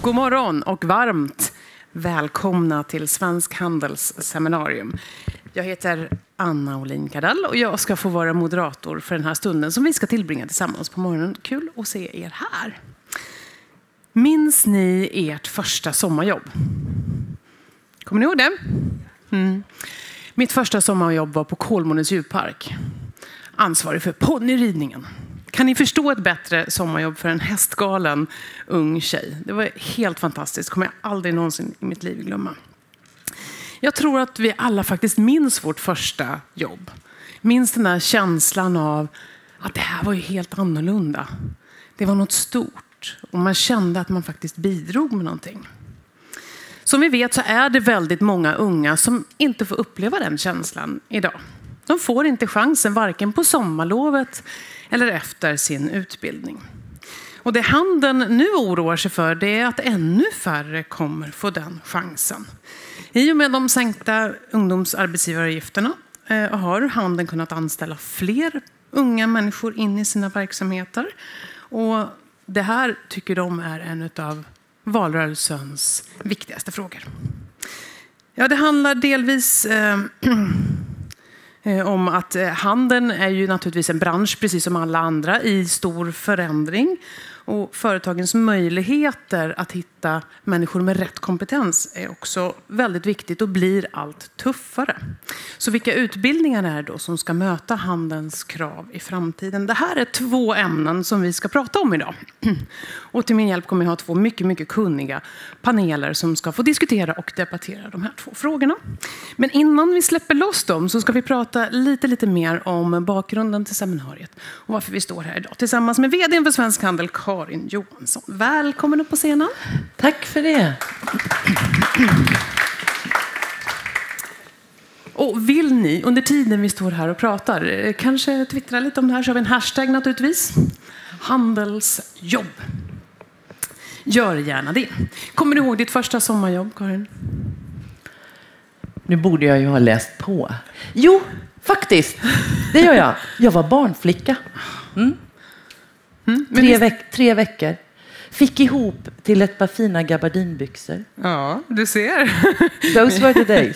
God morgon och varmt välkomna till Svensk Handels seminarium. Jag heter Anna Olin Kardell och jag ska få vara moderator för den här stunden som vi ska tillbringa tillsammans på morgonen. Kul att se er här. Minns ni ert första sommarjobb? Kommer ni ihåg det? Mitt första sommarjobb var på Kolmårdens djurpark. Ansvarig för ponnyridningen. Kan ni förstå ett bättre sommarjobb för en hästgalen ung tjej? Det var helt fantastiskt. Kommer jag aldrig någonsin i mitt liv glömma. Jag tror att vi alla faktiskt minns vårt första jobb. Minns den där känslan av att det här var ju helt annorlunda. Det var något stort. Och man kände att man faktiskt bidrog med någonting. Som vi vet så är det väldigt många unga som inte får uppleva den känslan idag. De får inte chansen varken på sommarlovet eller efter sin utbildning. Och det handeln nu oroar sig för det är att ännu färre kommer få den chansen. I och med de sänkta ungdomsarbetsgivaravgifterna har handeln kunnat anställa fler unga människor in i sina verksamheter. Och det här tycker de är en av valrörelsens viktigaste frågor. Ja, det handlar delvis om att handeln är ju naturligtvis en bransch precis som alla andra i stor förändring. Och företagens möjligheter att hitta människor med rätt kompetens är också väldigt viktigt och blir allt tuffare. Så vilka utbildningar är det då som ska möta handelns krav i framtiden? Det här är 2 ämnen som vi ska prata om idag. Och till min hjälp kommer jag ha 2 mycket kunniga paneler som ska få diskutera och debattera de här 2 frågorna. Men innan vi släpper loss dem så ska vi prata lite mer om bakgrunden till seminariet och varför vi står här idag tillsammans med vd:n för Svensk Handel, Karin Johansson. Välkommen upp på scenen. Tack för det. Och vill ni under tiden vi står här och pratar kanske twittra lite om det här, så har vi en hashtag naturligtvis. Handelsjobb. Gör gärna det. Kommer du ihåg ditt första sommarjobb, Karin? Nu borde jag ju ha läst på. Jo, faktiskt. Det gör jag. Jag var barnflicka. 3 veckor. Fick ihop till ett par fina gabardinbyxor. Ja, du ser. Those were the days.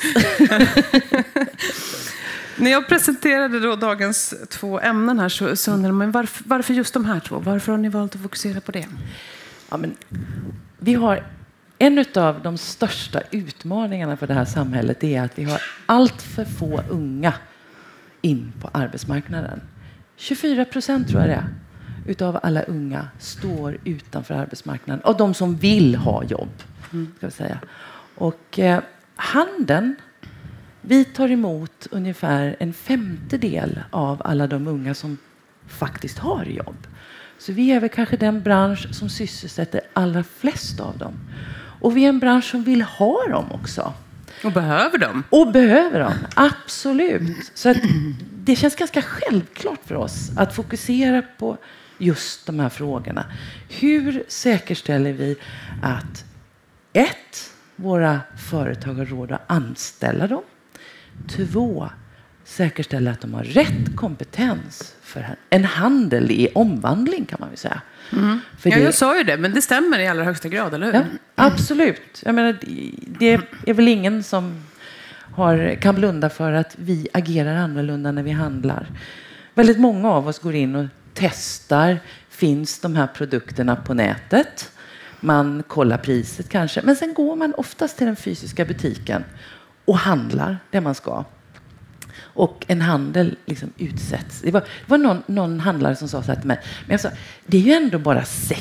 När jag presenterade då dagens 2 ämnen här så undrade man varför just de här 2? Varför har ni valt att fokusera på det? Ja, men vi har en av de största utmaningarna för det här samhället är att vi har allt för få unga in på arbetsmarknaden. 24% tror jag det är. Utav alla unga står utanför arbetsmarknaden. Och de som vill ha jobb. Ska vi säga. Och handeln, vi tar emot ungefär 1/5 av alla de unga som faktiskt har jobb. Så vi är väl kanske den bransch som sysselsätter allra flest av dem. Och vi är en bransch som vill ha dem också. Och behöver dem. Och behöver dem, absolut. Så att det känns ganska självklart för oss att fokusera på just de här frågorna. Hur säkerställer vi att 1. Våra företag har råd att anställa dem. 2. Säkerställa att de har rätt kompetens för en handel i omvandling, kan man väl säga. För jag sa ju det, men det stämmer i allra högsta grad, eller hur? Ja, absolut. Jag menar, det är väl ingen som kan blunda för att vi agerar annorlunda när vi handlar. Väldigt många av oss går in och testar, finns de här produkterna på nätet? Man kollar priset kanske, men sen går man oftast till den fysiska butiken och handlar det man ska. Och en handel liksom utsätts. Det var någon handlare som sa så här till mig. Men jag sa, det är ju ändå bara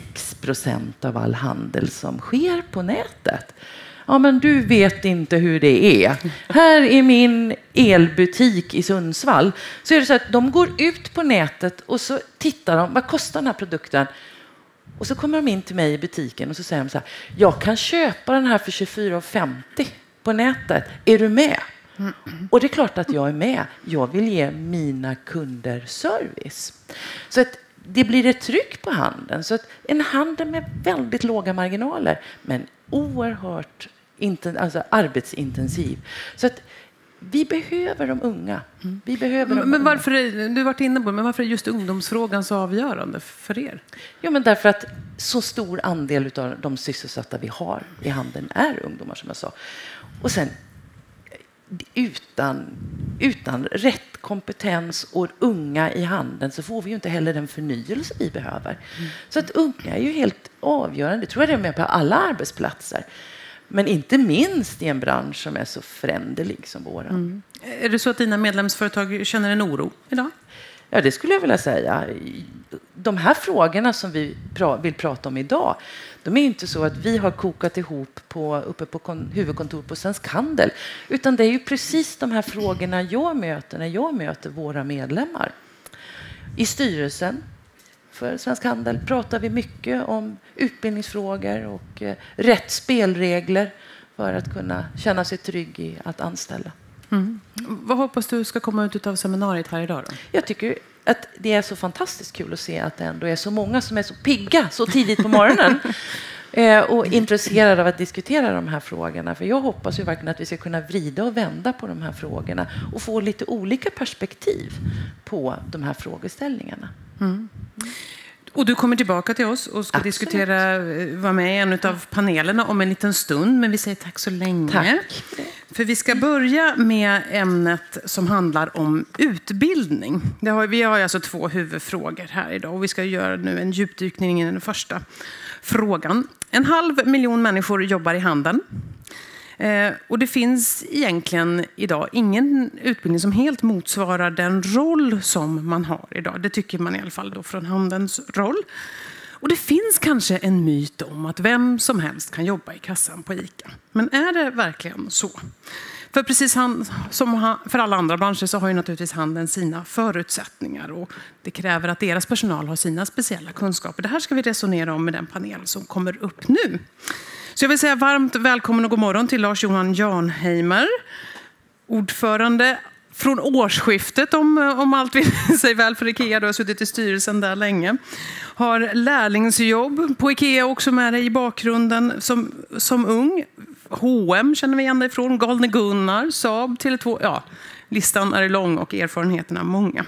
6% av all handel som sker på nätet. Ja, men du vet inte hur det är. Här är min elbutik i Sundsvall. Så är det så att de går ut på nätet och så tittar de. Vad kostar den här produkten? Och så kommer de in till mig i butiken och så säger de så här. Jag kan köpa den här för 24,50 på nätet. Är du med? Och det är klart att jag är med. Jag vill ge mina kunder service. Så att det blir ett tryck på handeln. Så att en handel med väldigt låga marginaler men oerhört arbetsintensiv. Så att vi behöver de unga. Vi behöver men varför du har varit inne på, men varför är just ungdomsfrågan så avgörande för er? Ja, men därför att så stor andel av de sysselsatta vi har i handeln är ungdomar, som jag sa. Och sen utan rätt kompetens och unga i handeln så får vi ju inte heller den förnyelse vi behöver. Så att unga är ju helt avgörande. Det tror jag det är med på alla arbetsplatser. Men inte minst i en bransch som är så föränderlig som våran. Är det så att dina medlemsföretag känner en oro idag? Ja, det skulle jag vilja säga. De här frågorna som vi vill prata om idag, de är inte så att vi har kokat ihop uppe på huvudkontor på Svensk Handel, utan det är ju precis de här frågorna jag möter när jag möter våra medlemmar. I styrelsen för Svensk Handel pratar vi mycket om utbildningsfrågor och rätt spelregler för att kunna känna sig trygg i att anställa. Vad hoppas du ska komma ut av seminariet här idag då? Jag tycker att det är så fantastiskt kul att se att det ändå är så många som är så pigga så tidigt på morgonen och intresserade av att diskutera de här frågorna. För jag hoppas ju verkligen att vi ska kunna vrida och vända på de här frågorna och få lite olika perspektiv på de här frågeställningarna. Och du kommer tillbaka till oss och ska diskutera, vara med i en av panelerna om en liten stund. Men vi säger tack så länge. Tack. För vi ska börja med ämnet som handlar om utbildning. Vi har alltså 2 huvudfrågor här idag. Och vi ska göra nu en djupdykning i den första frågan. 500 000 människor jobbar i handeln. Och det finns egentligen idag ingen utbildning som helt motsvarar den roll som man har idag. Det tycker man i alla fall då från handelns roll. Och det finns kanske en myt om att vem som helst kan jobba i kassan på ICA. Men är det verkligen så? För precis som för alla andra branscher så har ju naturligtvis handeln sina förutsättningar. Och det kräver att deras personal har sina speciella kunskaper. Det här ska vi resonera om med den panel som kommer upp nu. Så jag vill säga varmt välkommen och god morgon till Lars-Johan Janheimer, ordförande från årsskiftet om allt vill sig väl för IKEA. Du har suttit i styrelsen där länge. Har lärlingsjobb på IKEA också med dig i bakgrunden som ung. H&M känner vi igen dig från, Galne Gunnar, Saab, Tele2. Ja, listan är lång och erfarenheterna många.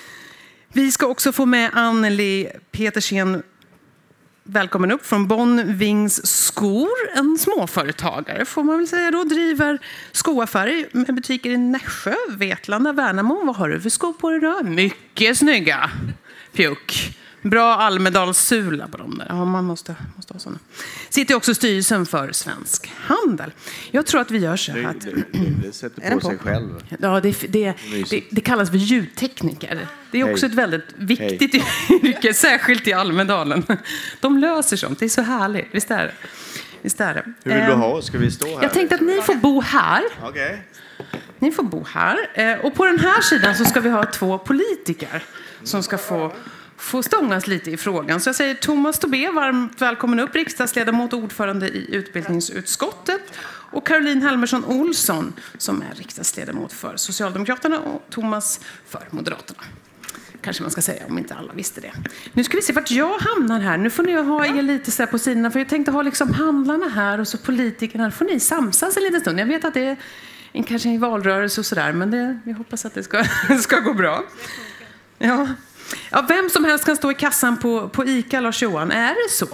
Vi ska också få med Anneli Petersen. Välkommen upp från Bonn Wings Skor, en småföretagare får man väl säga då, driver skoaffärer med butiker i Nässjö, Vetlanda, Värnamo. Vad har du för skor på dig då? Mycket snygga. Pjuck. Bra Almedalssula på dem där. Ja, man måste ha sådana. Sitter också styrelsen för Svensk Handel. Jag tror att vi gör så här. Det sätter på sig själv. Ja, det kallas för ljudtekniker. Det är också ett väldigt viktigt yrke, särskilt i Almedalen. De löser sånt, det är så härligt. Visst är det? Hur vill du ha? Ska vi stå här? Jag tänkte att ni får bo här. Okej. Ni får bo här. Och på den här sidan så ska vi ha 2 politiker som ska få stångas lite i frågan. Så jag säger Thomas Tobé, varmt välkommen upp, riksdagsledamot och ordförande i utbildningsutskottet. Och Caroline Helmersson Olsson som är riksdagsledamot för Socialdemokraterna och Thomas för Moderaterna. Kanske man ska säga om inte alla visste det. Nu ska vi se vart jag hamnar här. Nu får ni ha er lite så här på sidorna. För jag tänkte ha liksom handlarna här och så politikerna. Då får ni samsas en liten stund. Jag vet att det är kanske en valrörelse och sådär. Men vi hoppas att det ska gå bra. Ja, vem som helst kan stå i kassan på ICA, Lars-Johan. Är det så?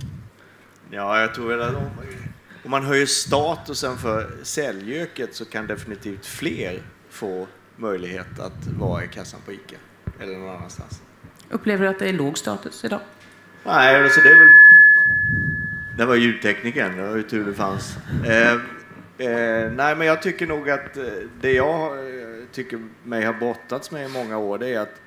Ja, jag tror att om man höjer statusen för säljyrket så kan definitivt fler få möjlighet att vara i kassan på ICA eller någon annanstans. Upplever du att det är låg status idag? Nej, alltså det var ljudtekniken, det var ju tur det fanns. Nej, men jag tycker nog att det jag tycker mig har brottats med i många år, det är att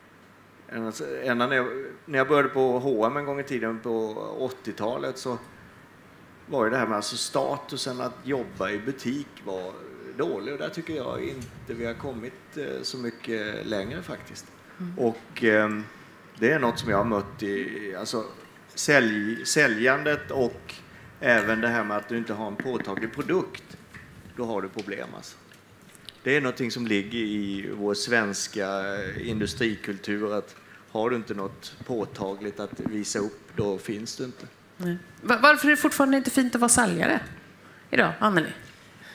när jag började på H&M en gång i tiden på 80-talet så var ju det här med alltså statusen att jobba i butik var dålig, och där tycker jag inte vi har kommit så mycket längre faktiskt. Och det är något som jag har mött i alltså säljandet och även det här med att du inte har en påtaglig produkt, då har du problem alltså. Det är någonting som ligger i vår svenska industrikultur, att har du inte något påtagligt att visa upp, då finns du inte. Nej. Varför är det fortfarande inte fint att vara säljare idag, Anneli?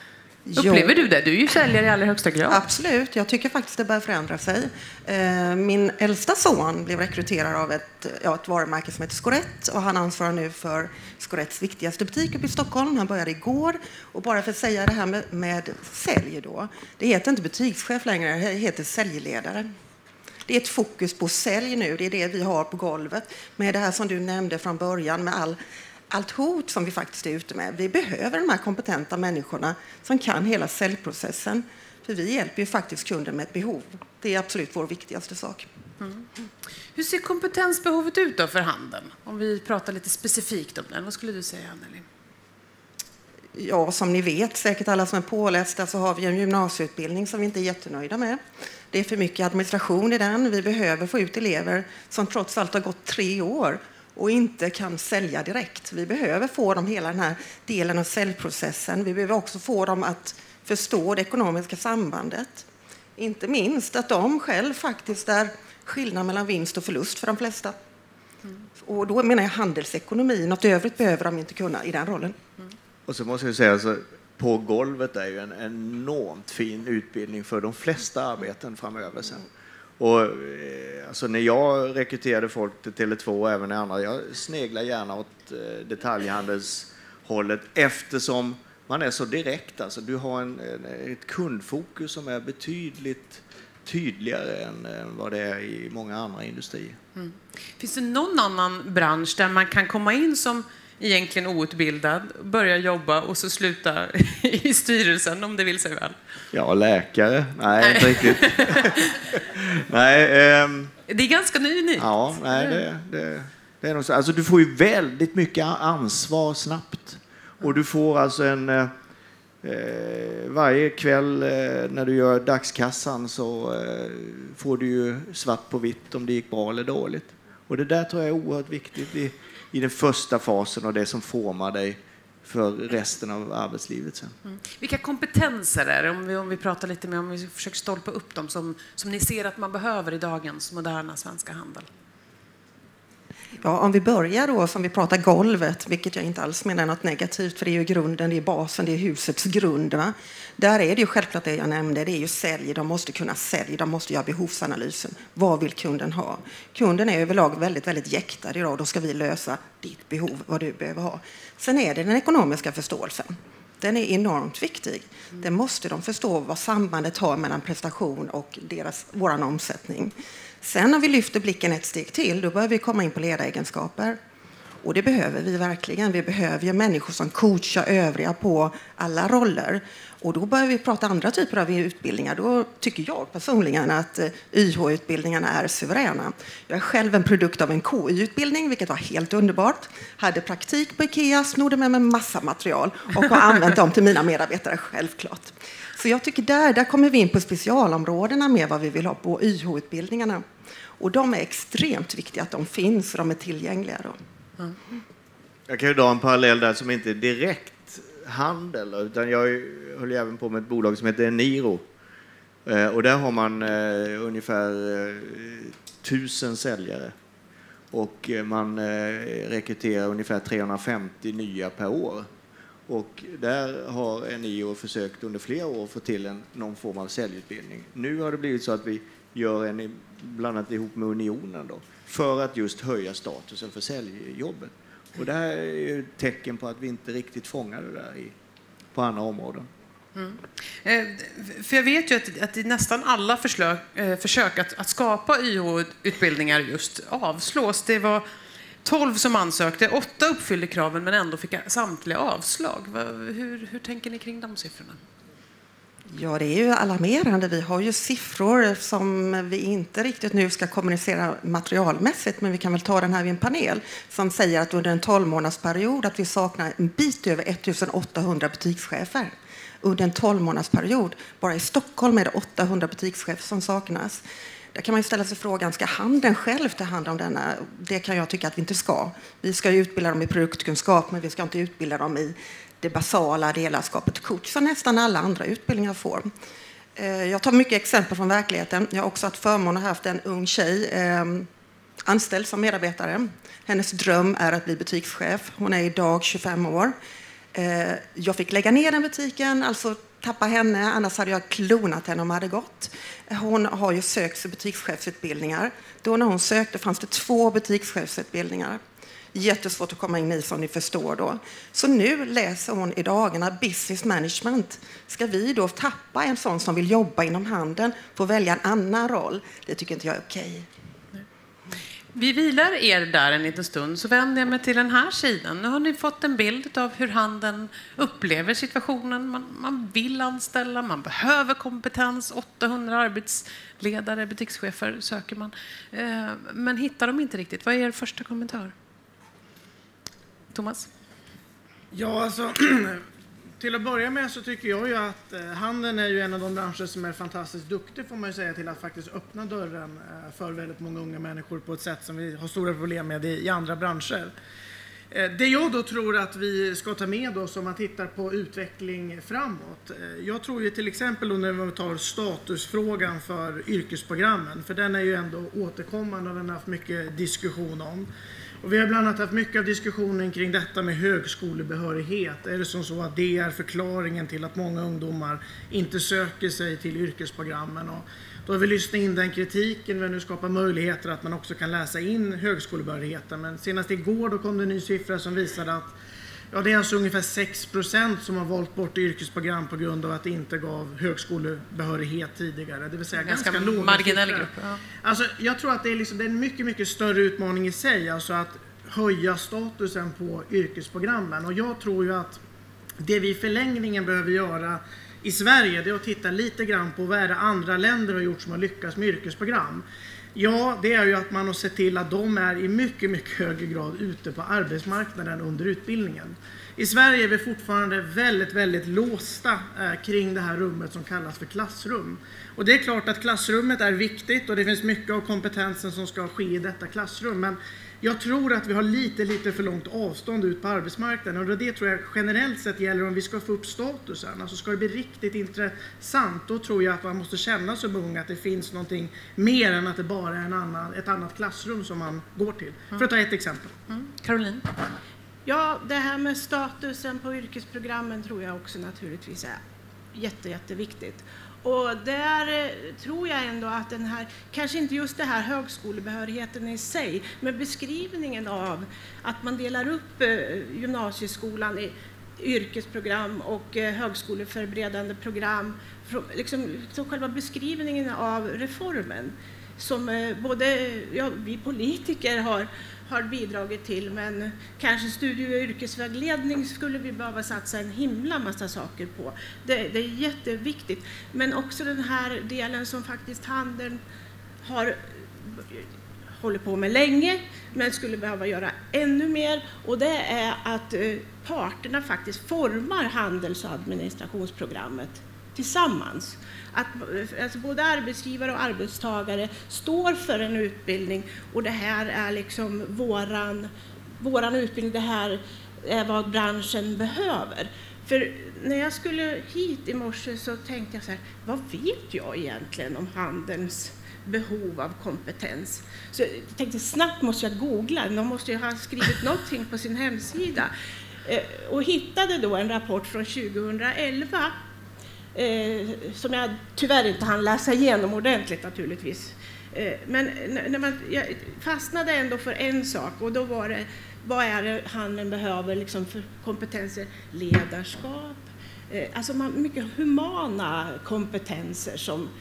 Upplever du det? Du är ju säljare i allra högsta grad. Absolut, jag tycker faktiskt det börjar förändra sig. Min äldsta son blev rekryterad av ett varumärke som heter Scorette och han ansvarar nu för Scorettes viktigaste butik uppe i Stockholm. Han började igår och bara för att säga det här med sälj då. Det heter inte butikschef längre, det heter säljledare. Det är ett fokus på sälj nu, det är det vi har på golvet. Med det här som du nämnde från början med allt hot som vi faktiskt är ute med. Vi behöver de här kompetenta människorna som kan hela säljprocessen. För vi hjälper ju faktiskt kunden med ett behov. Det är absolut vår viktigaste sak. Mm. Hur ser kompetensbehovet ut då för handeln? Om vi pratar lite specifikt om den. Vad skulle du säga, Anneli? Ja, som ni vet, säkert alla som är pålästa, så har vi en gymnasieutbildning som vi inte är jättenöjda med. Det är för mycket administration i den. Vi behöver få ut elever som trots allt har gått 3 år och inte kan sälja direkt. Vi behöver få dem hela den här delen av säljprocessen. Vi behöver också få dem att förstå det ekonomiska sambandet. Inte minst att de själv faktiskt är skillnad mellan vinst och förlust för de flesta. Och då menar jag handelsekonomi. Något övrigt behöver de inte kunna i den rollen. Och så måste jag säga, alltså, på golvet är ju en enormt fin utbildning för de flesta arbeten framöver sen. Och alltså, när jag rekryterade folk till Tele2 och även andra, jag sneglar gärna åt detaljhandelshållet eftersom man är så direkt. Alltså, du har ett kundfokus som är betydligt tydligare än vad det är i många andra industrier. Mm. Finns det någon annan bransch där man kan komma in som egentligen outbildad, börja jobba och så sluta i styrelsen om det vill sig väl? Ja, läkare. Nej, inte riktigt. Nej, det är ganska nytt. Ja, nej, det är nog så. Alltså, du får ju väldigt mycket ansvar snabbt. Och du får alltså varje kväll när du gör dagskassan så får du ju svart på vitt om det gick bra eller dåligt. Och det där tror jag är oerhört viktigt i den första fasen och det som formar dig för resten av arbetslivet sen. Mm. Vilka kompetenser är det, om vi pratar lite mer, om vi försöker stolpa upp dem som ni ser att man behöver i dagens moderna svenska handel? Ja, om vi börjar då, som vi pratar golvet, vilket jag inte alls menar något negativt, för det är ju grunden, det är basen, det är husets grund. Va? Där är det ju självklart det jag nämnde, det är ju sälj, de måste kunna sälja, de måste göra behovsanalysen. Vad vill kunden ha? Kunden är överlag väldigt, väldigt jäktad idag, då ska vi lösa ditt behov, vad du behöver ha. Sen är det den ekonomiska förståelsen. Den är enormt viktig. Det måste de förstå vad sambandet har mellan prestation och våran omsättning. Sen när vi lyfter blicken ett steg till, då börjar vi komma in på ledaregenskaper. Och det behöver vi verkligen. Vi behöver ju människor som coachar övriga på alla roller. Och då börjar vi prata andra typer av utbildningar. Då tycker jag personligen att YH-utbildningarna är suveräna. Jag är själv en produkt av en KY-utbildning, vilket var helt underbart. Hade praktik på IKEA, snodde med mig massa material och har använt dem till mina medarbetare, självklart. Så jag tycker där kommer vi in på specialområdena med vad vi vill ha på YH-utbildningarna. Och de är extremt viktiga att de finns och de är tillgängliga då. Mm. Jag kan ju dra en parallell där som inte är direkt handel, utan jag höll även på med ett bolag som heter Eniro. Och där har man ungefär 1000 säljare. Och man rekryterar ungefär 350 nya per år. Och där har Eniro försökt under flera år få till någon form av säljutbildning. Nu har det blivit så att vi gör en bland annat ihop med Unionen då, för att just höja statusen för säljjobbet. Och det här är ju ett tecken på att vi inte riktigt fångar det där på andra områden. Mm. För jag vet ju att i nästan alla försök att skapa YH-utbildningar just avslås. Det var 12 som ansökte, 8 uppfyllde kraven men ändå fick samtliga avslag. Hur tänker ni kring de siffrorna? Ja, det är ju alarmerande. Vi har ju siffror som vi inte riktigt nu ska kommunicera materialmässigt, men vi kan väl ta den här vid en panel som säger att under en 12-månadersperiod att vi saknar en bit över 1800 butikschefer. Under en 12-månadersperiod, bara i Stockholm är det 800 butikschefer som saknas. Där kan man ju ställa sig frågan, ska handeln själv ta hand om denna? Det kan jag tycka att vi inte ska. Vi ska utbilda dem i produktkunskap, men vi ska inte utbilda dem i det basala ledarskapet coach som nästan alla andra utbildningar får. Jag tar mycket exempel från verkligheten. Jag har också haft förmånen att ha haft en ung tjej anställd som medarbetare. Hennes dröm är att bli butikschef. Hon är idag 25 år. Jag fick lägga ner den butiken, alltså tappa henne, annars hade jag klonat henne om jag hade gått. Hon har ju sökt för butikschefsutbildningar. Då när hon sökte fanns det 2 butikschefsutbildningar. Jättesvårt att komma in i, som ni förstår då. Så nu läser hon i dagarna business management. Ska vi då tappa en sån som vill jobba inom handeln för att välja en annan roll? Det tycker inte jag är okej. Vi vilar er där en liten stund, så vänder jag mig till den här sidan. Nu har ni fått en bild av hur handeln upplever situationen. Man vill anställa, man behöver kompetens. 800 arbetsledare, butikschefer söker man. Men hittar de inte riktigt. Vad är er första kommentar? Thomas? Ja, alltså, till att börja med så tycker jag ju att handeln är ju en av de branscher som är fantastiskt duktig, får man ju säga, till att faktiskt öppna dörren för väldigt många unga människor på ett sätt som vi har stora problem med i andra branscher. Det jag då tror att vi ska ta med oss om man tittar på utveckling framåt. Jag tror ju till exempel då när vi tar statusfrågan för yrkesprogrammen, för den är ju ändå återkommande och den har haft mycket diskussion om. Och vi har bland annat haft mycket av diskussionen kring detta med högskolebehörighet. Är det som så att det är förklaringen till att många ungdomar inte söker sig till yrkesprogrammen? Och då har vi lyssnat in den kritiken, vi nu skapar möjligheter att man också kan läsa in högskolebehörigheten. Men senast igår då kom det en ny siffra som visade att det är alltså ungefär 6% som har valt bort yrkesprogram på grund av att det inte gav högskolebehörighet tidigare. Det vill säga ganska låg marginell grupp. Ja. Alltså, jag tror att det är en mycket, mycket större utmaning i sig, alltså att höja statusen på yrkesprogrammen. Och jag tror ju att det vi i förlängningen behöver göra i Sverige, det är att titta lite grann på vad är det andra länder har gjort som har lyckats med yrkesprogram. Ja, det är ju att man har sett till att de är i mycket, mycket högre grad ute på arbetsmarknaden under utbildningen. I Sverige är vi fortfarande väldigt, väldigt låsta kring det här rummet som kallas för klassrum. Och det är klart att klassrummet är viktigt och det finns mycket av kompetensen som ska ske i detta klassrum. Men jag tror att vi har lite för långt avstånd ut på arbetsmarknaden, och det tror jag generellt sett gäller om vi ska få upp statusen. Alltså ska det bli riktigt intressant, då tror jag att man måste känna som ung att det finns någonting mer än att det bara är ett annat klassrum som man går till. För att ta ett exempel. Caroline? Ja, det här med statusen på yrkesprogrammen tror jag också naturligtvis är jätteviktigt. Och där tror jag ändå att den här, kanske inte just det här högskolebehörigheten i sig, men beskrivningen av att man delar upp gymnasieskolan i yrkesprogram och högskoleförberedande program, liksom, så själva beskrivningen av reformen som både vi politiker har bidragit till, men kanske studie- och yrkesvägledning skulle vi behöva satsa en himla massa saker på. Det är jätteviktigt. Men också den här delen som faktiskt handeln håller på med länge, men skulle behöva göra ännu mer. Och det är att parterna faktiskt formar handels- och administrationsprogrammet tillsammans. Att alltså både arbetsgivare och arbetstagare står för en utbildning, och det här är liksom våran utbildning, det här är vad branschen behöver. För när jag skulle hit i morse så tänkte jag så här, vad vet jag egentligen om handelns behov av kompetens? Så jag tänkte snabbt måste jag googla, de måste ju ha skrivit någonting på sin hemsida. Och hittade då en rapport från 2011 som jag tyvärr inte hann läsa igenom ordentligt naturligtvis. Men jag fastnade ändå för en sak, och då var det, vad är det handeln behöver liksom för kompetenser? Ledarskap, alltså mycket humana kompetenser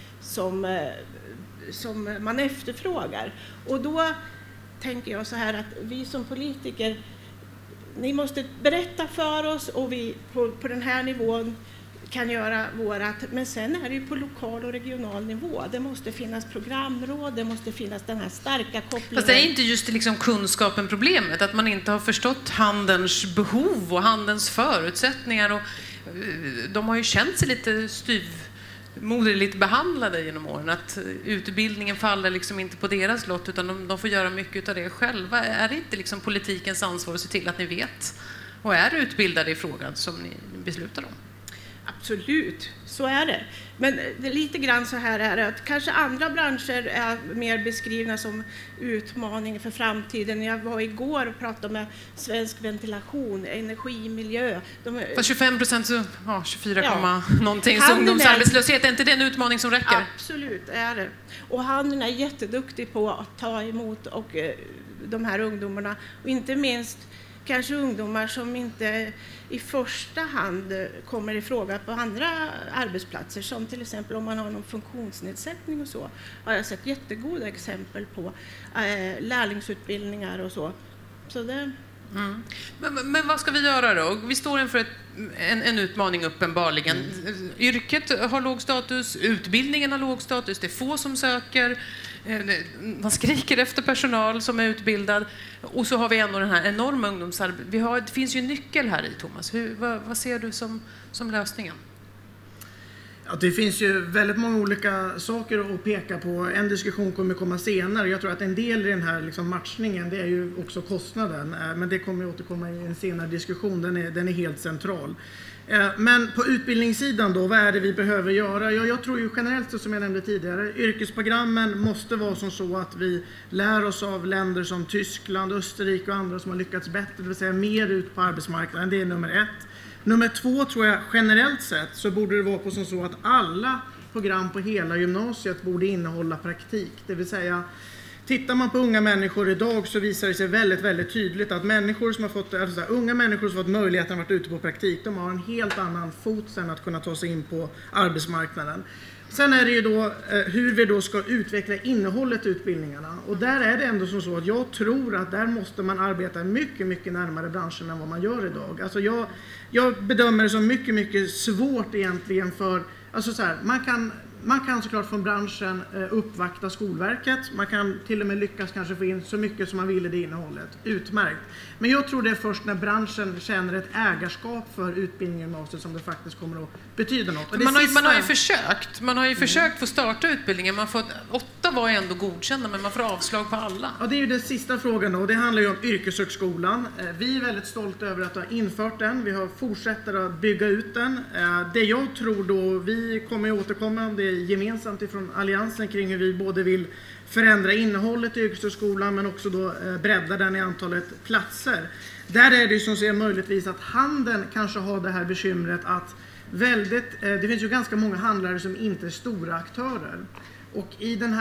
som man efterfrågar. Och då tänker jag så här att vi som politiker, ni måste berätta för oss, och vi på den här nivån kan göra vårat, men sen är det ju på lokal och regional nivå. Det måste finnas programråd, det måste finnas den här starka kopplingen. Fast det är inte just liksom kunskapen problemet, att man inte har förstått handelns behov och handelns förutsättningar, och de har ju känt sig lite styvmoderligt behandlade genom åren, att utbildningen faller liksom inte på deras lott, utan de får göra mycket av det själva. Är det inte liksom politikens ansvar att se till att ni vet och är utbildade i frågan som ni beslutar om? Absolut, så är det. Men det är lite grann så här är det att kanske andra branscher är mer beskrivna som utmaningar för framtiden. Jag var igår och pratade med Svensk Ventilation, energi, miljö. Fast 25%, så 24, Ja. någonting, så ungdomsarbetslöshet, är inte det en utmaning som räcker? Absolut är det. Och handeln är jätteduktig på att ta emot de här ungdomarna. Och inte minst kanske ungdomar som inte i första hand kommer i fråga på andra arbetsplatser, som till exempel om man har någon funktionsnedsättning och så. Har jag sett jättegoda exempel på lärlingsutbildningar och så. Så det... Men vad ska vi göra då? Vi står inför en utmaning uppenbarligen. Yrket har låg status, utbildningen har låg status, det är få som söker, man skriker efter personal som är utbildad, och så har vi ändå den här enorma ungdomsarbeten. Det finns ju en nyckel här i, Thomas. Vad ser du som lösningen? Ja, det finns ju väldigt många olika saker att peka på. En diskussion kommer komma senare. Jag tror att en del i den här matchningen, det är ju också kostnaden. Men det kommer att återkomma i en senare diskussion. Den är helt central. Men på utbildningssidan då, vad är det vi behöver göra? Jag tror ju generellt, som jag nämnde tidigare, yrkesprogrammen måste vara som så att vi lär oss av länder som Tyskland, Österrike och andra som har lyckats bättre, det vill säga mer ut på arbetsmarknaden. Det är nummer 1. Nummer 2 tror jag generellt sett så borde det vara på som så att alla program på hela gymnasiet borde innehålla praktik. Det vill säga, tittar man på unga människor idag så visar det sig väldigt, väldigt tydligt att människor som har fått, unga människor som har fått möjligheten att vara ute på praktik, de har en helt annan fot sen att kunna ta sig in på arbetsmarknaden. Sen är det ju då hur vi då ska utveckla innehållet i utbildningarna. Och där är det ändå som så att jag tror att där måste man arbeta mycket, mycket närmare branschen än vad man gör idag. Alltså jag bedömer det som mycket, mycket svårt egentligen för, alltså så här, man kan såklart från branschen uppvakta Skolverket. Man kan till och med lyckas kanske få in så mycket som man vill i det innehållet. Utmärkt. Men jag tror det är först när branschen känner ett ägarskap för utbildningen i gymnasiet som det faktiskt kommer att betyda något. Man har ju försökt få starta utbildningen. 8 var ju ändå godkända, men man får avslag på alla. Ja, det är ju den sista frågan och det handlar ju om yrkeshögskolan. Vi är väldigt stolta över att ha infört den. Vi har fortsätter att bygga ut den. Det jag tror då, vi kommer att återkomma om det gemensamt ifrån Alliansen kring hur vi både vill förändra innehållet i yrkeshögskolan men också då bredda den i antalet platser. Där är det ju som ser möjligtvis att handeln kanske har det här bekymret att det finns ju ganska många handlare som inte är stora aktörer. Och i den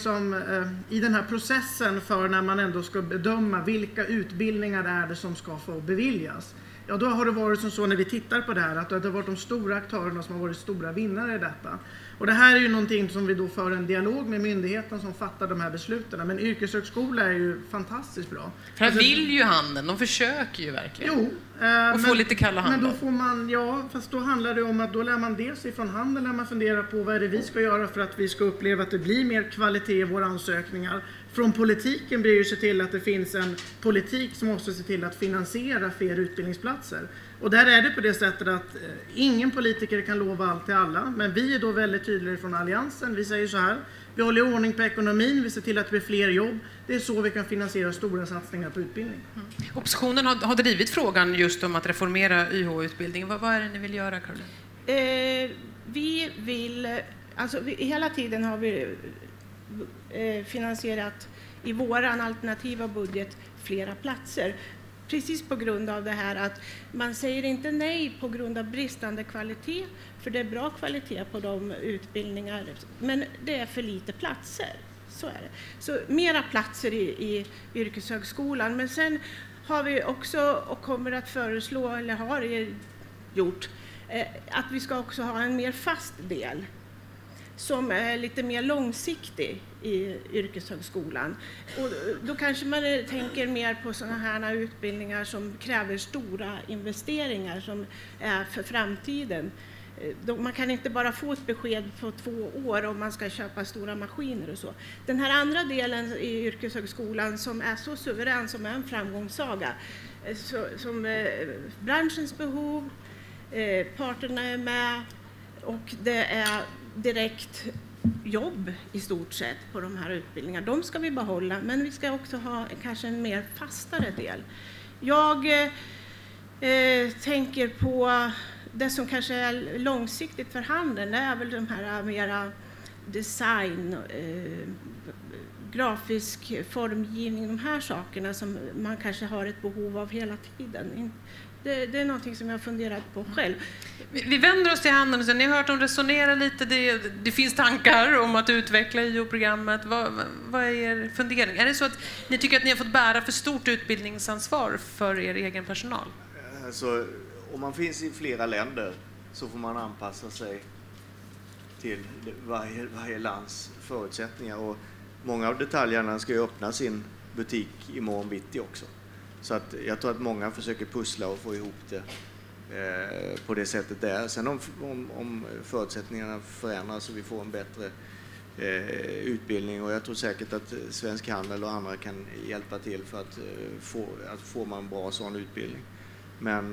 här processen för när man ändå ska bedöma vilka utbildningar är det som ska få beviljas. Ja, då har det varit som så när vi tittar på det här att det har varit de stora aktörerna som har varit stora vinnare i detta. Och det här är ju någonting som vi då för en dialog med myndigheten som fattar de här besluten. Men yrkeshögskola är ju fantastiskt bra. För här vill ju handeln, de försöker ju verkligen. Jo. Och få lite kalla handen. Men då får man, fast då handlar det om att då lär man dels ifrån handeln när man funderar på vad är det vi ska göra för att vi ska uppleva att det blir mer kvalitet i våra ansökningar. Från politiken blir ju se till att det finns en politik som måste se till att finansiera fler utbildningsplatser. Och där är det på det sättet att ingen politiker kan lova allt till alla. Men vi är då väldigt tydliga från Alliansen. Vi säger så här, vi håller ordning på ekonomin, vi ser till att det blir fler jobb. Det är så vi kan finansiera stora satsningar på utbildning. Oppositionen har drivit frågan just om att reformera YH-utbildningen. Vad är det ni vill göra, Caroline? Vi vill, hela tiden har vi finansierat i våran alternativa budget flera platser. Precis på grund av det här att man säger inte nej på grund av bristande kvalitet, för det är bra kvalitet på de utbildningar, men det är för lite platser. Så är det. Så mera platser i yrkeshögskolan, men sen har vi också och kommer att föreslå, eller har gjort, att vi ska också ha en mer fast del som är lite mer långsiktig i yrkeshögskolan. Och då kanske man tänker mer på sådana här utbildningar som kräver stora investeringar som är för framtiden. Man kan inte bara få ett besked på 2 år om man ska köpa stora maskiner och så. Den här andra delen i yrkeshögskolan som är så suverän, som är en framgångssaga, som branschens behov, parterna är med och det är direkt jobb i stort sett på de här utbildningarna. De ska vi behålla, men vi ska också ha kanske en mer fastare del. Jag tänker på det som kanske är långsiktigt för handeln, det är väl de här mera design, grafisk formgivning, de här sakerna som man kanske har ett behov av hela tiden. Det är någonting som jag har funderat på själv. Vi vänder oss till handeln. Så ni har hört dem resonera lite. Det finns tankar om att utveckla IO-programmet. Vad är er fundering? Är det så att ni tycker att ni har fått bära för stort utbildningsansvar för er egen personal? Alltså, om man finns i flera länder så får man anpassa sig till varje lands förutsättningar. Och många av detaljerna ska ju öppna sin butik imorgon bitti också. Så att jag tror att många försöker pussla och få ihop det på det sättet där. Sen om förutsättningarna förändras så vi får en bättre utbildning, och jag tror säkert att Svensk Handel och andra kan hjälpa till för att få man en bra sån utbildning. Men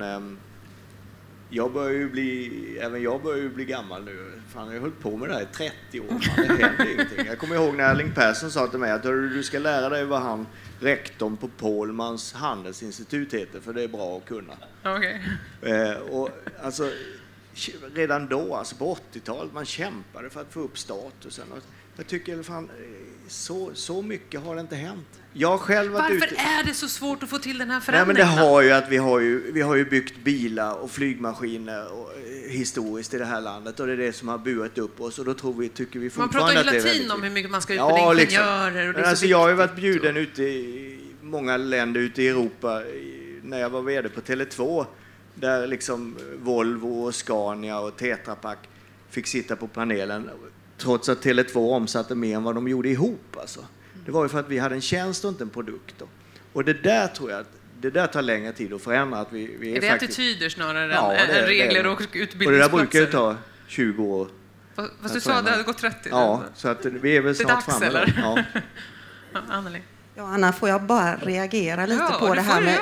även jag börjar ju bli gammal nu. Fan, jag har hållit på med det här i 30 år. Det händer ingenting. Jag kommer ihåg när Erling Persson sa till mig att du ska lära dig vad han, rektorn på Polmans handelsinstitut, heter, för det är bra att kunna. Okay. Och alltså, redan då, alltså på 80-talet, man kämpade för att få upp statusen. Och jag tycker fan, så mycket har det inte hänt. Jag själv Varför är det så svårt att få till den här förändringen? Nej, men det har ju att vi har ju byggt bilar och flygmaskiner historiskt i det här landet, och det är det som har burit upp oss, och då tycker vi fortfarande att det är väldigt... Man pratar ju latin om hur mycket man ska utbilda ingenjörer. Och det alltså, jag har ju varit bjuden ute i många länder ute i Europa när jag var vd på Tele2, där liksom Volvo och Scania och Tetra Pak fick sitta på panelen, trots att Tele2 omsatte mer än vad de gjorde ihop. Alltså. Det var ju för att vi hade en tjänst och inte en produkt. Då. Och det där tror jag att det där tar längre tid att förändra. Att vi är det faktiskt... attityder snarare än regler och utbildningsplatser? Och det där brukar ju ta 20 år. Fast du sa att det hade gått 30? Ja, så att vi är väl snart framme. Eller? Ja. Anneli. Ja, Anna, får jag bara reagera lite på det här med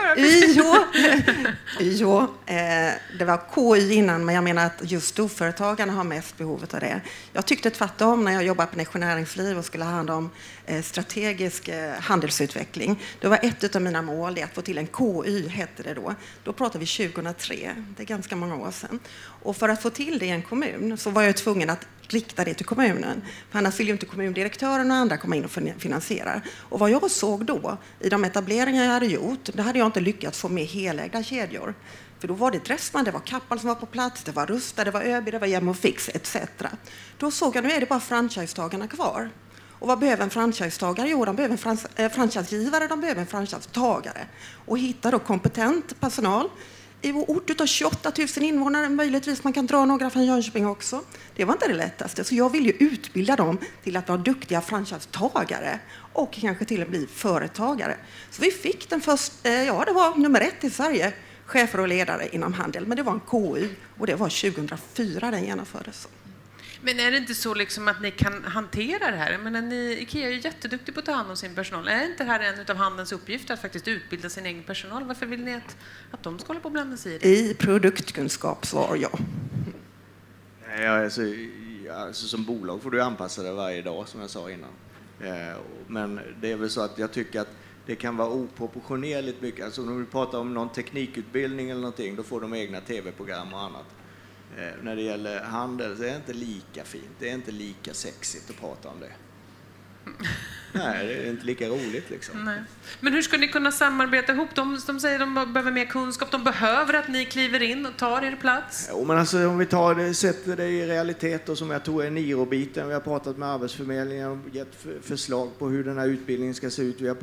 YO. Det var KY innan, men jag menar att just storföretagarna har mest behov av det. Jag tyckte tvärtom när jag jobbade på Nässjö Näringsliv och skulle ha hand om strategisk handelsutveckling. Det var ett av mina mål, det att få till en KY, hette det då. Då pratar vi 2003, det är ganska många år sedan. Och för att få till det i en kommun så var jag tvungen att rikta det till kommunen. För annars vill ju inte kommundirektören och andra komma in och finansiera. Och vad jag såg då, i de etableringar jag hade gjort, då hade jag inte lyckats få med helägda kedjor. För då var det Dressman, det var Kappahl som var på plats, det var Rusta, det var Öby, det var Jem och Fix etc. Då såg jag, nu är det bara franchisetagarna kvar. Och vad behöver en franchisetagare? Jo, de behöver en franchisegivare, de behöver en franchisetagare. Och hitta då kompetent personal. I vår ort av 28 000 invånare, möjligtvis man kan dra några från Jönköping också. Det var inte det lättaste, så jag vill ju utbilda dem till att vara duktiga franchisetagare och kanske till att bli företagare. Så vi fick den första, det var nummer 1 i Sverige, chefer och ledare inom handel, men det var en KU och det var 2004 den genomfördes. Men är det inte så liksom att ni kan hantera det här? Men IKEA är ju jätteduktig på att ta hand om sin personal. Är inte det här en av handelns uppgifter att faktiskt utbilda sin egen personal? Varför vill ni att de ska hålla på och blanda sig i det? I produktkunskap svar ja. Nej, alltså, som bolag får du anpassa det varje dag, som jag sa innan. Men det är väl så att jag tycker att det kan vara oproportionerligt mycket. Alltså om vi pratar om någon teknikutbildning eller någonting, då får de egna tv-program och annat. När det gäller handel så är det inte lika fint. Det är inte lika sexigt att prata om det. Nej, det är inte lika roligt liksom. Nej. Men hur ska ni kunna samarbeta ihop? De säger att de behöver mer kunskap. De behöver att ni kliver in och tar er plats. Jo, men alltså om vi sätter det i realitet och som jag tror är Niro-biten. Vi har pratat med Arbetsförmedlingen och gett förslag på hur den här utbildningen ska se ut. Vi har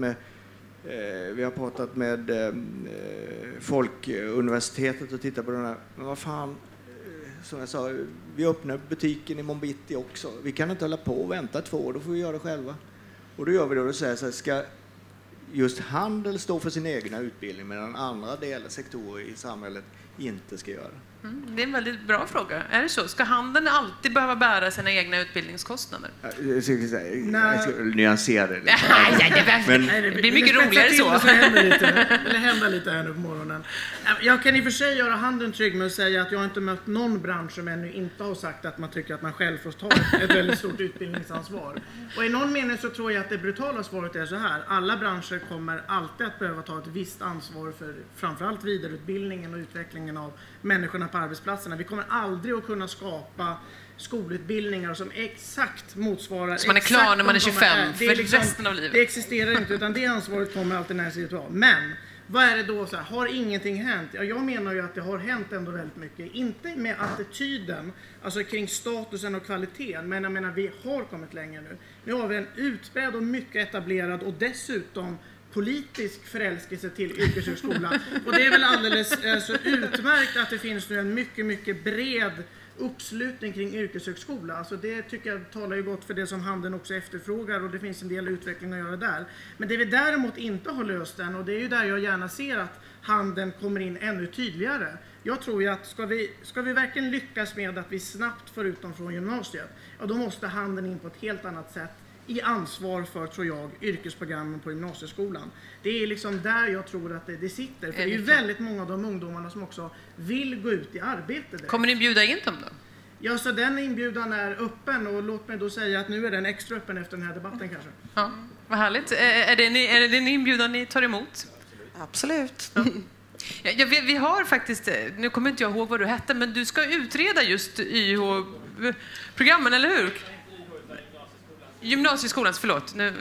pratat med Folkuniversitetet och tittat på den här. Men vad fan, som jag sa, vi öppnar butiken i Mombitti också. Vi kan inte hålla på och vänta 2 år, då får vi göra det själva. Och då gör vi det och säger så här, ska just handel stå för sin egna utbildning medan andra sektorer i samhället inte ska göra det. Det är en väldigt bra fråga. Är det så? Ska handeln alltid behöva bära sina egna utbildningskostnader? Jag ska nyansera det lite. Men det blir mycket roligare så. Det händer lite här nu på morgonen. Jag kan i och för sig göra handeln trygg med att säga att jag inte mött någon bransch som ännu inte har sagt att man tycker att man själv får ta ett väldigt stort utbildningsansvar. Och i någon mening så tror jag att det brutala svaret är så här. Alla branscher kommer alltid att behöva ta ett visst ansvar för framförallt vidareutbildningen och utvecklingen utvecklingen av människorna på arbetsplatserna. Vi kommer aldrig att kunna skapa skolutbildningar som exakt motsvarar... Så man är klar när man är 25 för resten av livet? Det existerar inte, utan det ansvaret kommer alltid näringslivet att ha. Men vad är det då så här, har ingenting hänt? Ja, jag menar ju att det har hänt ändå väldigt mycket. Inte med attityden, alltså kring statusen och kvaliteten, men jag menar vi har kommit längre nu. Nu har vi en utbredd och mycket etablerad och dessutom politisk förälskelse till yrkeshögskolan. Och det är väl alldeles så utmärkt att det finns nu en mycket, mycket bred uppslutning kring yrkeshögskola. Alltså det tycker jag talar ju gott för det som handeln också efterfrågar, och det finns en del utveckling att göra där. Men det vi däremot inte har löst än, och det är ju där jag gärna ser att handeln kommer in ännu tydligare. Jag tror ju att ska vi verkligen lyckas med att vi snabbt får ut dem från gymnasiet, ja, då måste handeln in på ett helt annat sätt i ansvar för, tror jag, yrkesprogrammen på gymnasieskolan. Det är liksom där jag tror att det sitter. För det är ju väldigt många av de ungdomarna som också vill gå ut i arbete direkt. Kommer ni bjuda in dem då? Ja, så den inbjudan är öppen, och låt mig då säga att nu är den extra öppen efter den här debatten kanske. Ja, vad härligt. Är det en inbjudan ni tar emot? Absolut. Ja, vi har faktiskt, nu kommer inte jag ihåg vad du hette, men du ska utreda just YH-programmen, eller hur? Gymnasieskolans, förlåt. Nu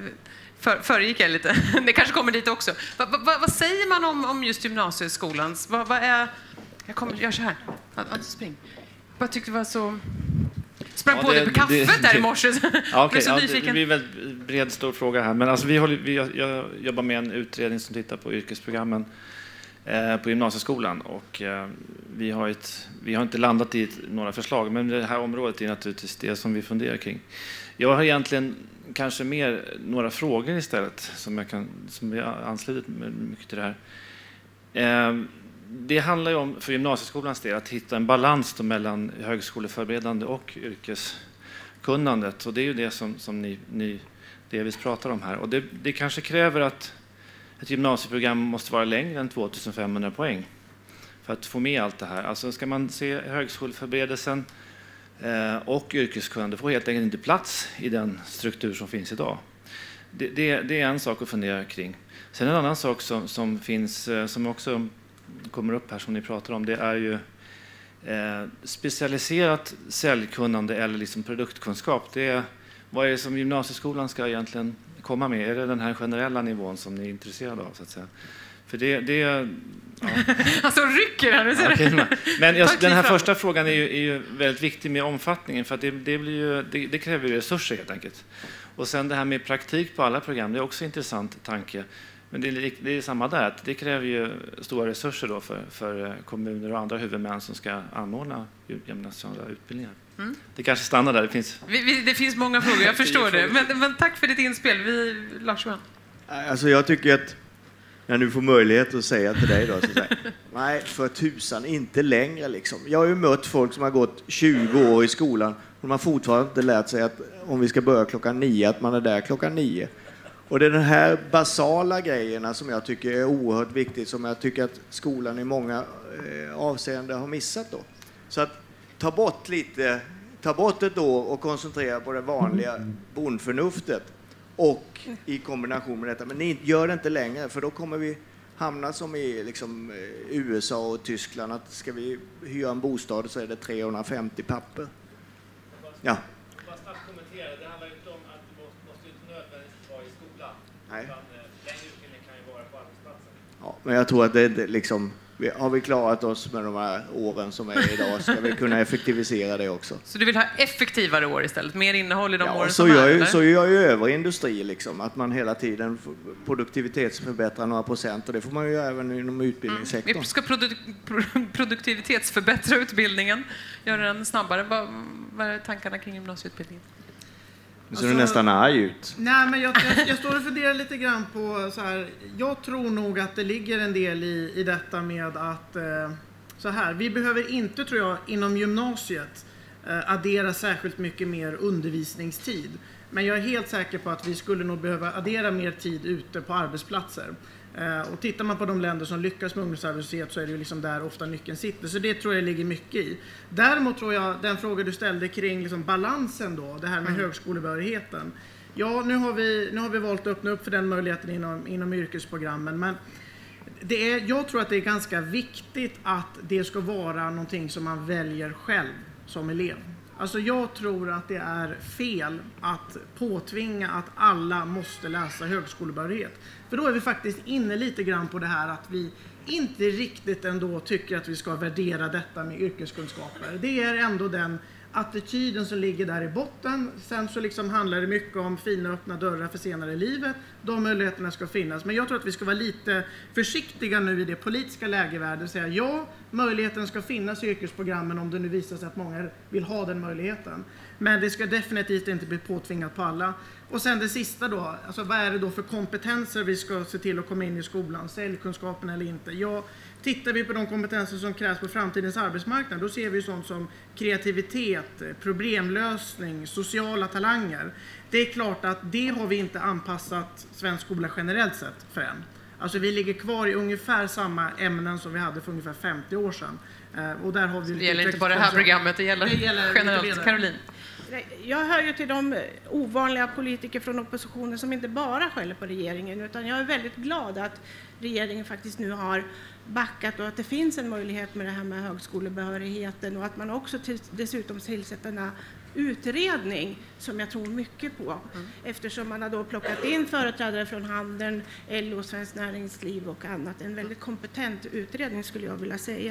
föregick jag lite. Det kanske kommer dit också. Vad säger man om just gymnasieskolans? Vad är... Jag gör så här. Spring. Vad tyckte du var så... Sprang på dig på kaffet där i morse. Ja, okay. Det blir en väldigt bred, stor fråga här. Men alltså, jag jobbar med en utredning som tittar på yrkesprogrammen på gymnasieskolan. Och vi har inte landat i några förslag. Men det här området är naturligtvis det som vi funderar kring. Jag har egentligen kanske mer några frågor istället som vi har anslutit mycket till det här. Det handlar ju om, för gymnasieskolans del, att hitta en balans då mellan högskoleförberedande och yrkeskunnandet. Och det är ju det som ni delvis pratar om här. Och det kanske kräver att ett gymnasieprogram måste vara längre än 2500 poäng för att få med allt det här. Alltså ska man se högskoleförberedelsen och yrkeskunnande får helt enkelt inte plats i den struktur som finns idag. Det är en sak att fundera kring. Sen en annan sak som finns, som också kommer upp här som ni pratar om, det är ju specialiserat säljkunnande eller liksom produktkunskap. Vad är det som gymnasieskolan ska egentligen komma med? Är det den här generella nivån som ni är intresserade av, så att säga? För ja. Alltså rycker här. Okay, men den här första frågan är ju väldigt viktig med omfattningen, för att det kräver ju resurser helt enkelt. Och sen det här med praktik på alla program, det är också en intressant tanke. Men det är samma där, att det kräver ju stora resurser då för kommuner och andra huvudmän som ska anordna gymnasiala utbildningar. Mm. Det kanske stannar där. Det finns många frågor, jag förstår det. Men tack för ditt inspel. Lars-Johan. Alltså jag tycker att när du får möjlighet att säga till dig då, så säger, nej, för tusan, inte längre liksom. Jag har ju mött folk som har gått 20 år i skolan och de har fortfarande inte lärt sig att om vi ska börja 9:00, att man är där 9:00. Och det är den här basala grejerna som jag tycker är oerhört viktigt, som jag tycker att skolan i många avseenden har missat då. Så att ta bort ett år och koncentrera på det vanliga bondförnuftet och i kombination med detta. Men ni gör det inte längre, för då kommer vi hamna som i liksom USA och Tyskland, att ska vi hyra en bostad så är det 350 papper. Ja. Det handlar inte om att det måste inte nödvändigtvis vara i skolan. Nej. Utan längre utbildning kan ju vara på arbetsplatsen. Ja, men jag tror att det liksom, har vi klarat oss med de här åren som är idag, ska vi kunna effektivisera det också. Så du vill ha effektivare år istället? Mer innehåll i de åren som är? Så gör ju övrig industri liksom, att man hela tiden produktivitetsförbättrar några procent, och det får man ju även inom utbildningssektorn. Vi ska produktivitetsförbättra utbildningen, göra den snabbare. Vad är tankarna kring gymnasieutbildningen? Så är det nästan arg ut. Nej, men jag står och funderar lite grann på så här. Jag tror nog att det ligger en del i detta med att så här. Vi behöver inte, tror jag, inom gymnasiet addera särskilt mycket mer undervisningstid. Men jag är helt säker på att vi skulle nog behöva addera mer tid ute på arbetsplatser. Och tittar man på de länder som lyckas med ungdomsarbetslöshet, så är det ju liksom där ofta nyckeln sitter. Så det tror jag ligger mycket i. Däremot tror jag den fråga du ställde kring liksom balansen då, det här med Ja, nu har vi valt att öppna upp för den möjligheten inom yrkesprogrammen. Men Jag tror att det är ganska viktigt att det ska vara någonting som man väljer själv som elev. Alltså jag tror att det är fel att påtvinga att alla måste läsa högskolebehörighet. För då är vi faktiskt inne lite grann på det här att vi inte riktigt ändå tycker att vi ska värdera detta med yrkeskunskaper. Det är ändå den attityden som ligger där i botten. Sen så liksom handlar det mycket om fina öppna dörrar för senare i livet. De möjligheterna ska finnas. Men jag tror att vi ska vara lite försiktiga nu i det politiska lägevärdet och säga ja, möjligheten ska finnas i yrkesprogrammen om det nu visar sig att många vill ha den möjligheten. Men det ska definitivt inte bli påtvingat på alla. Och sen det sista då, alltså vad är det då för kompetenser vi ska se till att komma in i skolan? Säljkunskapen eller inte? Ja, tittar vi på de kompetenser som krävs på framtidens arbetsmarknad, då ser vi sånt som kreativitet, problemlösning, sociala talanger. Det är klart att det har vi inte anpassat svensk skola generellt sett för än. Alltså vi ligger kvar i ungefär samma ämnen som vi hade för ungefär 50 år sedan. Och där har vi det gäller inte bara det här programmet, det gäller generellt. Caroline. Jag hör ju till de ovanliga politiker från oppositionen som inte bara skäller på regeringen, utan jag är väldigt glad att regeringen faktiskt nu har backat och att det finns en möjlighet med det här med högskolebehörigheten och att man också dessutom tillsätter en utredning som jag tror mycket på, eftersom man har då plockat in företrädare från handeln, LO, Svenskt Näringsliv och annat. En väldigt kompetent utredning skulle jag vilja säga.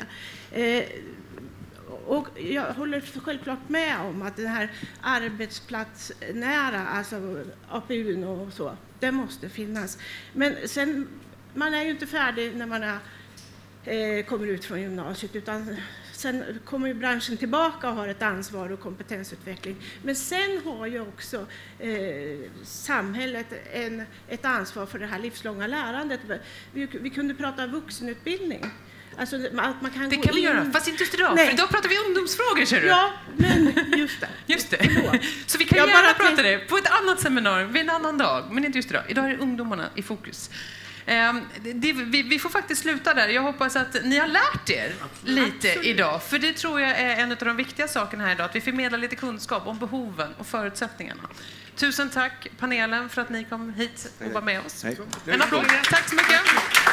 Och jag håller självklart med om att den här arbetsplatsnära, alltså APU och så, det måste finnas. Men sen, man är ju inte färdig när man kommer ut från gymnasiet, utan sen kommer ju branschen tillbaka och har ett ansvar och kompetensutveckling. Men sen har ju också samhället ett ansvar för det här livslånga lärandet. Vi kunde prata vuxenutbildning. Alltså, att man kan det kan vi göra, fast inte just idag. För idag pratar vi ungdomsfrågor, ser du. Ja, men just det. Just det. Så vi kan gärna prata det på ett annat seminarium, vid en annan dag. Men inte just idag. Idag är det ungdomarna i fokus. Vi får faktiskt sluta där. Jag hoppas att ni har lärt er lite idag. För det tror jag är en av de viktiga sakerna här idag. Att vi förmedlar lite kunskap om behoven och förutsättningarna. Tusen tack panelen för att ni kom hit och var med oss. En applåd. Tack så mycket.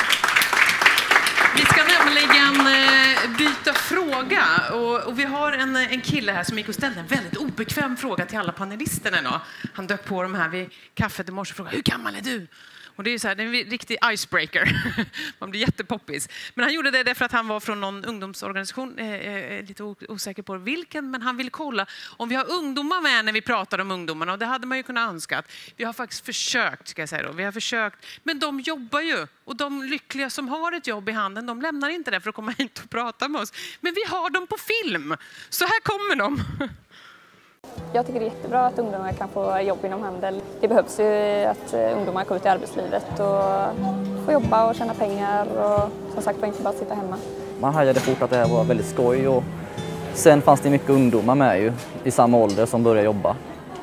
Vi ska nämligen byta fråga och vi har en kille här som gick och ställde en väldigt obekväm fråga till alla panelisterna idag. Han dök på de här vid kaffet i morse och frågade: hur gammal är du? Och det är så här, det är en riktig icebreaker. Man blir jättepoppis. Men han gjorde det därför att han var från någon ungdomsorganisation, lite osäker på vilken, men han ville kolla om vi har ungdomar med när vi pratar om ungdomarna, och det hade man ju kunnat önska. Vi har faktiskt försökt, ska jag säga då. Vi har försökt, men de jobbar ju, och de lyckliga som har ett jobb i handen, de lämnar inte det för att komma hit och prata med oss. Men vi har dem på film. Så här kommer de. Jag tycker det är jättebra att ungdomar kan få jobb inom handel. Det behövs ju att ungdomar kommer ut i arbetslivet och får jobba och tjäna pengar och som sagt inte bara sitta hemma. Man hajade fort att det här var väldigt skoj, och sen fanns det mycket ungdomar med ju i samma ålder som började jobba.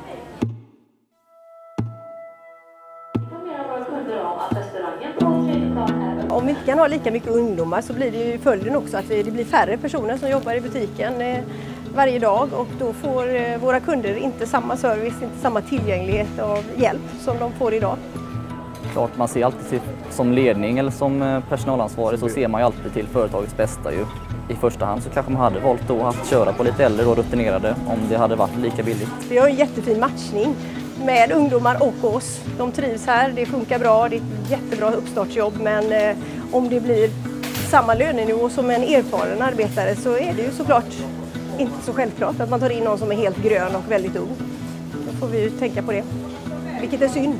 Om vi inte kan ha lika mycket ungdomar så blir det ju följden också att det blir färre personer som jobbar i butiken varje dag, och då får våra kunder inte samma service, inte samma tillgänglighet av hjälp som de får idag. Klart, man ser alltid som ledning eller som personalansvarig så ser man ju alltid till företagets bästa ju. I första hand så kanske man hade valt då att köra på lite äldre och rutinerade om det hade varit lika billigt. Vi har en jättefin matchning med ungdomar och oss. De trivs här, det funkar bra, det är ett jättebra uppstartsjobb, men om det blir samma lönenivå som en erfaren arbetare så är det ju såklart inte så självklart att man tar in någon som är helt grön och väldigt ung. Då får vi ju tänka på det, vilket är synd.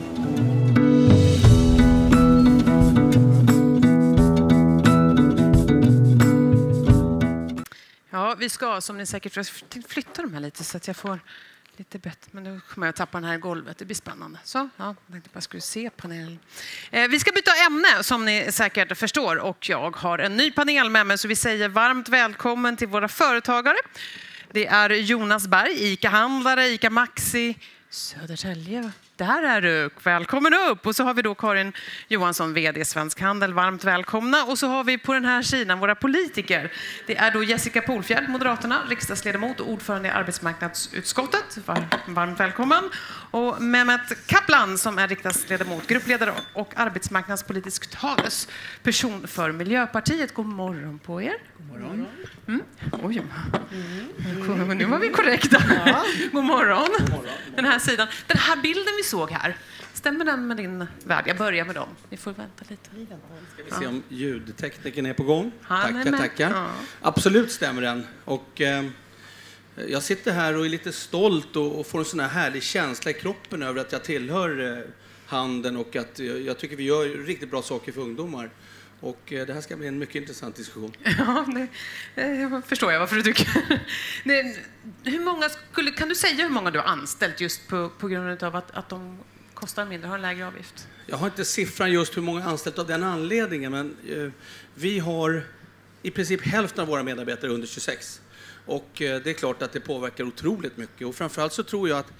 Ja, vi ska, som ni säkert flytta de här lite så att jag får lite bättre. Men nu kommer jag tappa den här golvet. Det blir spännande. Så, ja, jag tänkte bara skulle se panelen. Vi ska byta ämne som ni säkert förstår. Och jag har en ny panel med mig, så vi säger varmt välkommen till våra företagare. Det är Jonas Berg, ICA-handlare, ICA Maxi, Södertälje. Där är du. Välkommen upp. Och så har vi då Karin Johansson, vd Svensk Handel. Varmt välkomna. Och så har vi på den här sidan våra politiker. Det är då Jessica Polfjärd, Moderaterna, riksdagsledamot och ordförande i arbetsmarknadsutskottet. Varmt välkommen. Och Mehmet Kaplan som är riksdagsledamot, gruppledare och arbetsmarknadspolitisk talesperson för Miljöpartiet. God morgon på er. God morgon. Oj. Nu var vi korrekta. Ja. God morgon. Den här sidan. Den här bilden vi såg här, stämmer den med din värld? Jag börjar med dem. Vi får vänta lite. Ska vi se om ljudtekniken är på gång? Han Tackar. Ja. Absolut stämmer den. Och jag sitter här och är lite stolt och får en sån här härlig känsla i kroppen över att jag tillhör handeln och att jag tycker vi gör riktigt bra saker för ungdomar. Och det här ska bli en mycket intressant diskussion. Ja, det förstår jag varför du tycker. Kan du säga hur många du har anställt just på grund av att de kostar mindre, har en lägre avgift? Jag har inte siffran just hur många anställt av den anledningen, men vi har i princip hälften av våra medarbetare under 26. Och det är klart att det påverkar otroligt mycket. Och framförallt så tror jag att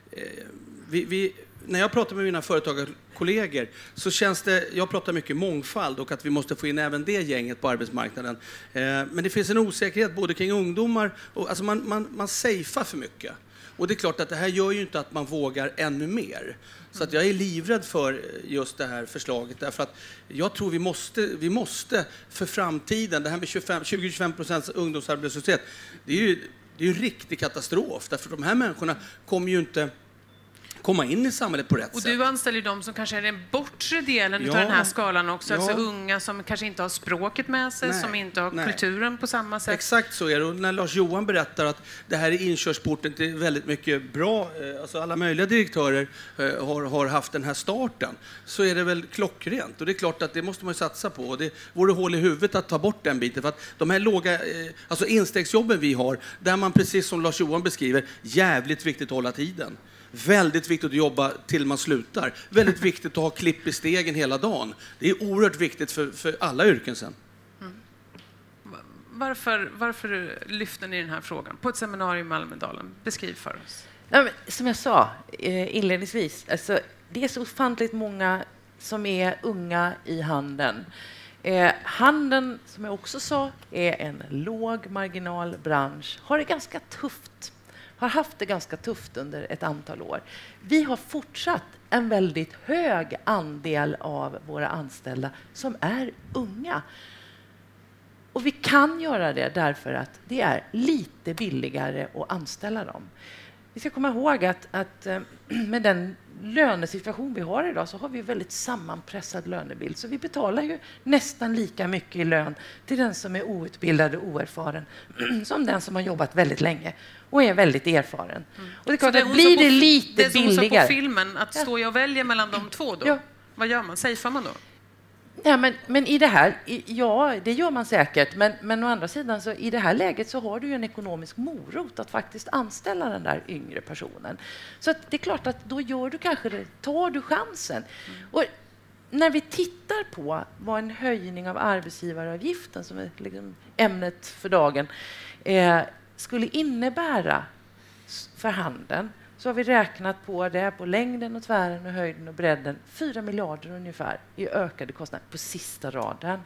när jag pratar med mina företagarkollegor så känns det, jag pratar mycket mångfald och att vi måste få in även det gänget på arbetsmarknaden. Men det finns en osäkerhet både kring ungdomar och alltså man safear för mycket. Och det är klart att det här gör ju inte att man vågar ännu mer. Så att jag är livrädd för just det här förslaget därför att jag tror vi måste för framtiden, det här med 20-25% ungdomsarbetslöshet, det är ju riktig katastrof därför att de här människorna kommer ju inte komma in i samhället på rätt sätt. Och du anställer ju de som kanske är den bortre delen av den här skalan också. Alltså unga som kanske inte har språket med sig, som inte har kulturen på samma sätt. Exakt så är det. Och när Lars-Johan berättar att det här är inkörsporten till väldigt mycket bra, alltså alla möjliga direktörer har haft den här starten, så är det väl klockrent. Och det är klart att det måste man ju satsa på. Och det vore hål i huvudet att ta bort den biten. För att de här låga, alltså instegsjobben vi har, där man precis som Lars-Johan beskriver, jävligt viktigt att hålla tiden. Väldigt viktigt att jobba till man slutar. Väldigt viktigt att ha klipp i stegen hela dagen. Det är oerhört viktigt för alla yrken sen. Varför lyfter ni den här frågan på ett seminarium i Almedalen? Beskriv för oss. Ja, men, som jag sa inledningsvis, alltså, det är så ofantligt många som är unga i handeln. Handeln, som jag också sa, är en låg marginalbransch. Har det ganska tufft. Har haft det ganska tufft under ett antal år. Vi har fortsatt en väldigt hög andel av våra anställda som är unga. Och vi kan göra det därför att det är lite billigare att anställa dem. Vi ska komma ihåg att med den lönesituation vi har idag så har vi väldigt sammanpressad lönebild. Så vi betalar ju nästan lika mycket i lön till den som är outbildad och oerfaren som den som har jobbat väldigt länge och är väldigt erfaren. Och det är klart att blir det lite billigare. Det är som på filmen, att stå och välja mellan de två då. Ja. Vad gör man? Safear man då? Ja, men i det här, ja, det gör man säkert. Men å andra sidan, så i det här läget så har du ju en ekonomisk morot att faktiskt anställa den där yngre personen. Så att det är klart att då gör du kanske det, tar du chansen. Och när vi tittar på vad en höjning av arbetsgivaravgiften, som är liksom ämnet för dagen, skulle innebära för handeln, så har vi räknat på det på längden och tvären och höjden och bredden. 4 miljarder ungefär i ökade kostnader på sista raden.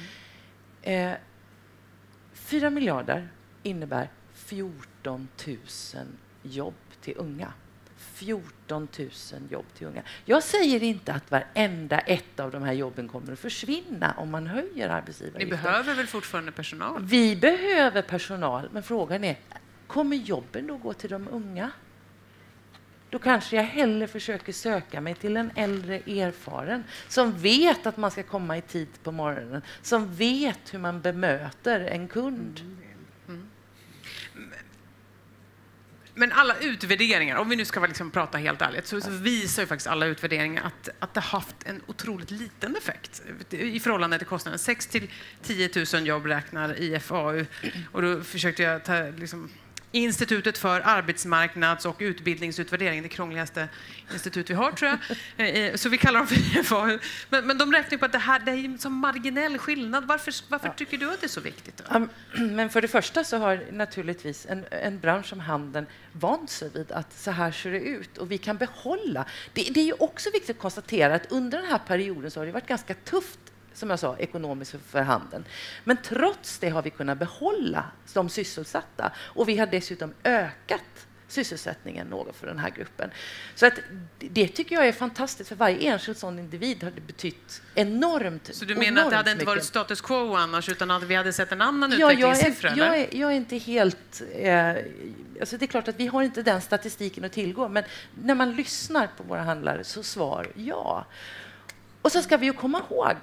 4 miljarder innebär 14 000 jobb till unga. 14 000 jobb till unga. Jag säger inte att varenda ett av de här jobben kommer att försvinna om man höjer arbetsgivaravgiften. Ni behöver väl fortfarande personal? Vi behöver personal, men frågan är, kommer jobben då gå till de unga? Då kanske jag hellre försöker söka mig till en äldre erfaren som vet att man ska komma i tid på morgonen, som vet hur man bemöter en kund. Men alla utvärderingar, om vi nu ska liksom prata helt ärligt, så visar ju faktiskt alla utvärderingar att det har haft en otroligt liten effekt i förhållande till kostnaden. 6 till 10 000 jobb räknar IFAU. Och då försökte jag Institutet för arbetsmarknads- och utbildningsutvärdering, det krångligaste institut vi har, tror jag. Så vi kallar dem för IFAU. Men de räknar på att det är en sån marginell skillnad. Varför tycker du att det är så viktigt? Då? Men för det första så har naturligtvis en bransch som handeln vant sig vid att så här ser det ut och vi kan behålla. Det är ju också viktigt att konstatera att under den här perioden så har det varit ganska tufft, som jag sa, ekonomiskt för handeln. Men trots det har vi kunnat behålla de sysselsatta och vi har dessutom ökat sysselsättningen något för den här gruppen. Så att det tycker jag är fantastiskt. För varje enskild sån individ har det betytt enormt. Så du menar att det hade inte varit status quo annars, utan att vi hade sett en annan utvecklingssiffra? Jag är inte helt... alltså det är klart att vi har inte den statistiken att tillgå, men när man lyssnar på våra handlare så svar ja. Och så ska vi ju komma ihåg,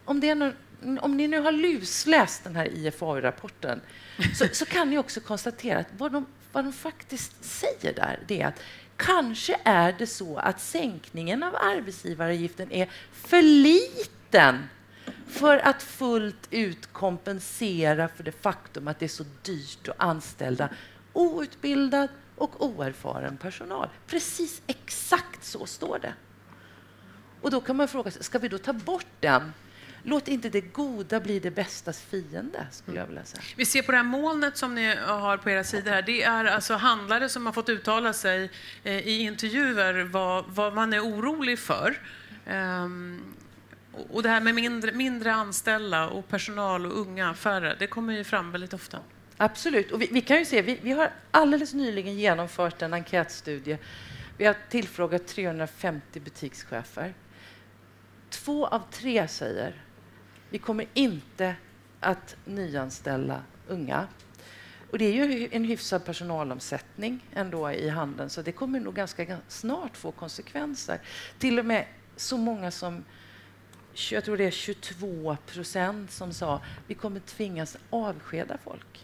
om ni nu har lusläst den här IFAU-rapporten så kan ni också konstatera att vad de faktiskt säger där, det är att kanske är det så att sänkningen av arbetsgivaravgiften är för liten för att fullt ut kompensera för det faktum att det är så dyrt att anställa outbildad och oerfaren personal. Precis exakt så står det. Och då kan man fråga sig, ska vi då ta bort den? Låt inte det goda bli det bästas fiende, skulle jag vilja säga. Vi ser på det här molnet som ni har på era sidor här. Det är alltså handlare som har fått uttala sig i intervjuer vad man är orolig för. Och det här med mindre anställda och personal och unga färre, det kommer ju fram väldigt ofta. Absolut. Och vi kan ju se, vi har alldeles nyligen genomfört en enkätstudie. Vi har tillfrågat 350 butikschefer. 2 av 3 säger vi kommer inte att nyanställa unga. Och det är ju en hyfsad personalomsättning ändå i handeln, så det kommer nog ganska snart få konsekvenser. Till och med så många som, jag tror det är 22% som sa vi kommer tvingas avskeda folk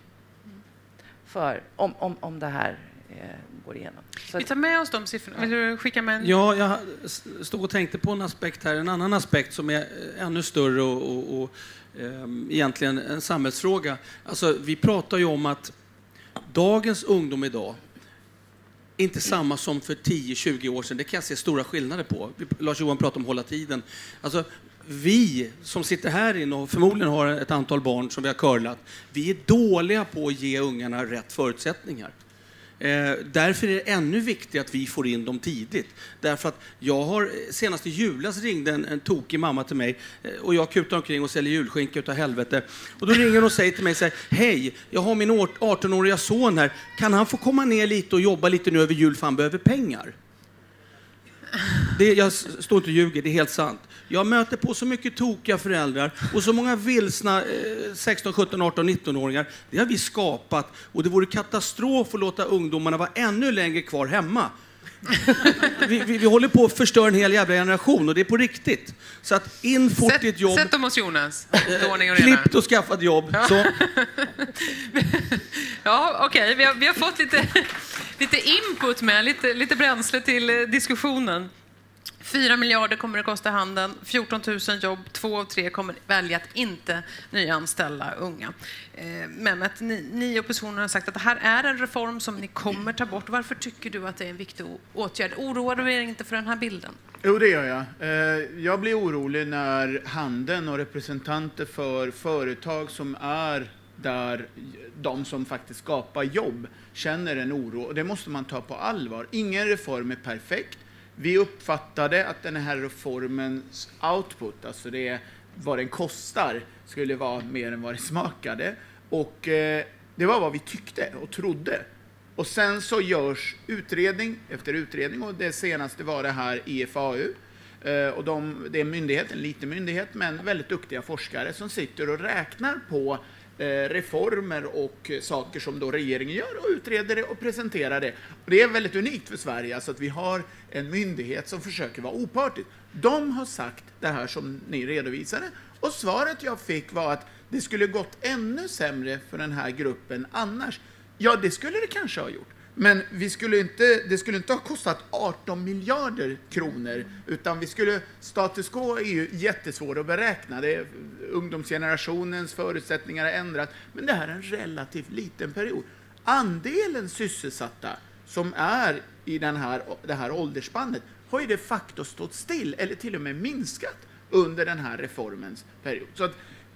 för om det här går igenom. Vi tar med oss de siffrorna. Vill du skicka med en? Ja, jag stod och tänkte på en aspekt här, en annan aspekt som är ännu större och egentligen en samhällsfråga. Alltså, vi pratar ju om att dagens ungdom idag inte samma som för 10-20 år sedan. Det kan jag se stora skillnader på. Lars-Johan pratade om hålla tiden. Alltså, vi som sitter här inne och förmodligen har ett antal barn som vi har curlat, vi är dåliga på att ge ungarna rätt förutsättningar. Därför är det ännu viktigt att vi får in dem tidigt. Därför att jag har senast i julas ringde en tokig mamma till mig och jag kutar omkring och säljer julskinka utav helvete. Och då ringer hon och säger till mig så här: hej, jag har min 18-åriga son här. Kan han få komma ner lite och jobba lite nu över jul för han behöver pengar? Jag står inte och ljuger, det är helt sant. Jag möter på så mycket tokiga föräldrar och så många vilsna 16, 17, 18, 19-åringar. Det har vi skapat och det vore katastrof att låta ungdomarna vara ännu längre kvar hemma. Vi håller på att förstöra en hel jävla generation och det är på riktigt. Så att in fort i ett jobb. Sätt dem hos Jonas. Klippt och skaffat jobb. Ja, så. Ja, okej. Vi har fått lite input med, lite bränsle till diskussionen. 4 miljarder kommer det kosta handeln, 14 000 jobb, 2 av 3 kommer välja att inte nyanställa unga. Men att ni i oppositionen har sagt att det här är en reform som ni kommer ta bort. Varför tycker du att det är en viktig åtgärd? Oroar du er inte för den här bilden? Jo, det gör jag. Jag blir orolig när handeln och representanter för företag som är där de som faktiskt skapar jobb känner en oro. Och det måste man ta på allvar. Ingen reform är perfekt. Vi uppfattade att den här reformens output, alltså det vad den kostar, skulle vara mer än vad det smakade. Och det var vad vi tyckte och trodde. Och sen så görs utredning efter utredning och det senaste var det här IFAU. Och det är en liten myndighet men väldigt duktiga forskare som sitter och räknar på reformer och saker som då regeringen gör och utreder det och presenterar det. Och det är väldigt unikt för Sverige, alltså att vi har en myndighet som försöker vara opartisk. De har sagt det här som ni redovisade och svaret jag fick var att det skulle gått ännu sämre för den här gruppen annars. Ja, det skulle det kanske ha gjort. Men det skulle inte ha kostat 18 miljarder kronor, utan status quo är ju jättesvår att beräkna. Ungdomsgenerationens förutsättningar har ändrat, men det här är en relativt liten period. andelen sysselsatta som är i det här åldersspannet har ju de facto stått still eller till och med minskat under den här reformens period. Så att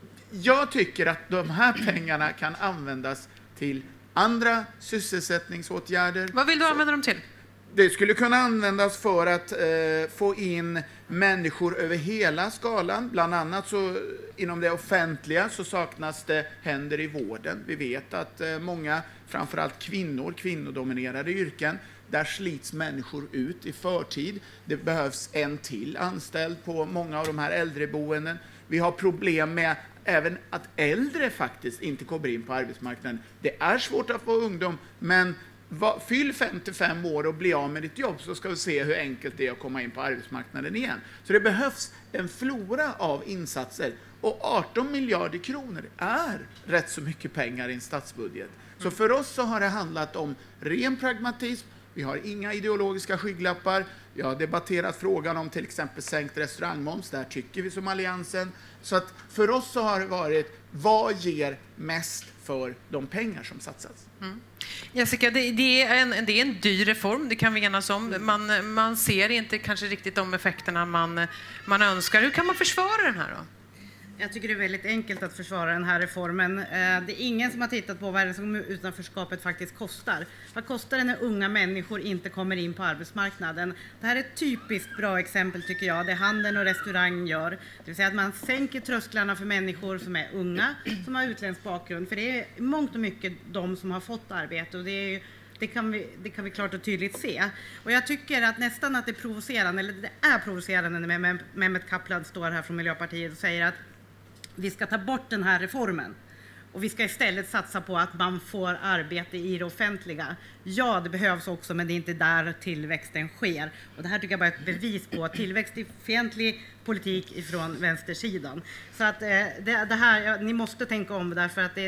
jag tycker att de här pengarna kan användas till andra sysselsättningsåtgärder. Vad vill du använda dem till? Det skulle kunna användas för att få in människor över hela skalan. Bland annat så inom det offentliga så saknas det händer i vården. Vi vet att många, framförallt kvinnodominerade yrken, där slits människor ut i förtid. Det behövs en till anställd på många av de här äldreboenden. Vi har problem med även att äldre faktiskt inte kommer in på arbetsmarknaden. Det är svårt att få ungdom, men fyll 55 år och bli av med ditt jobb så ska vi se hur enkelt det är att komma in på arbetsmarknaden igen. Så det behövs en flora av insatser. Och 18 miljarder kronor är rätt så mycket pengar i en statsbudget. Så för oss så har det handlat om ren pragmatism. Vi har inga ideologiska skygglappar. Vi har debatterat frågan om till exempel sänkt restaurangmoms. Där tycker vi som Alliansen. Så att för oss så har det varit, vad ger mest för de pengar som satsas? Jessica, det är en dyr reform, det kan vi enas om. Man ser inte kanske riktigt de effekterna man önskar. Hur kan man försvara den här då? Jag tycker det är väldigt enkelt att försvara den här reformen. Det är ingen som har tittat på vad det som utanförskapet faktiskt kostar. Vad kostar det när unga människor inte kommer in på arbetsmarknaden? Det här är ett typiskt bra exempel tycker jag. Det handeln och restaurang gör. Det vill säga att man sänker trösklarna för människor som är unga, som har utländsk bakgrund. För det är mångt och mycket de som har fått arbete och det kan vi klart och tydligt se. Och jag tycker att nästan att det är provocerande, eller det är provocerande när Mehmet Kaplan står här från Miljöpartiet och säger att vi ska ta bort den här reformen och vi ska istället satsa på att man får arbete i det offentliga. Ja, det behövs också, men det är inte där tillväxten sker. Och det här tycker jag bara är ett bevis på tillväxtfientlig politik ifrån vänstersidan. Så att det här, ni måste tänka om därför att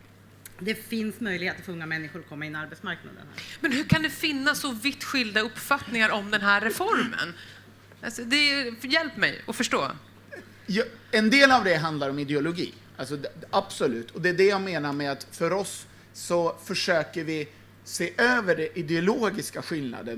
det finns möjligheter för unga människor att komma in i arbetsmarknaden. Här. Men hur kan det finnas så vitt skilda uppfattningar om den här reformen? Alltså, hjälp mig att förstå. Ja, en del av det handlar om ideologi, alltså, absolut. Och det är det jag menar med att för oss så försöker vi se över det ideologiska skillnaden.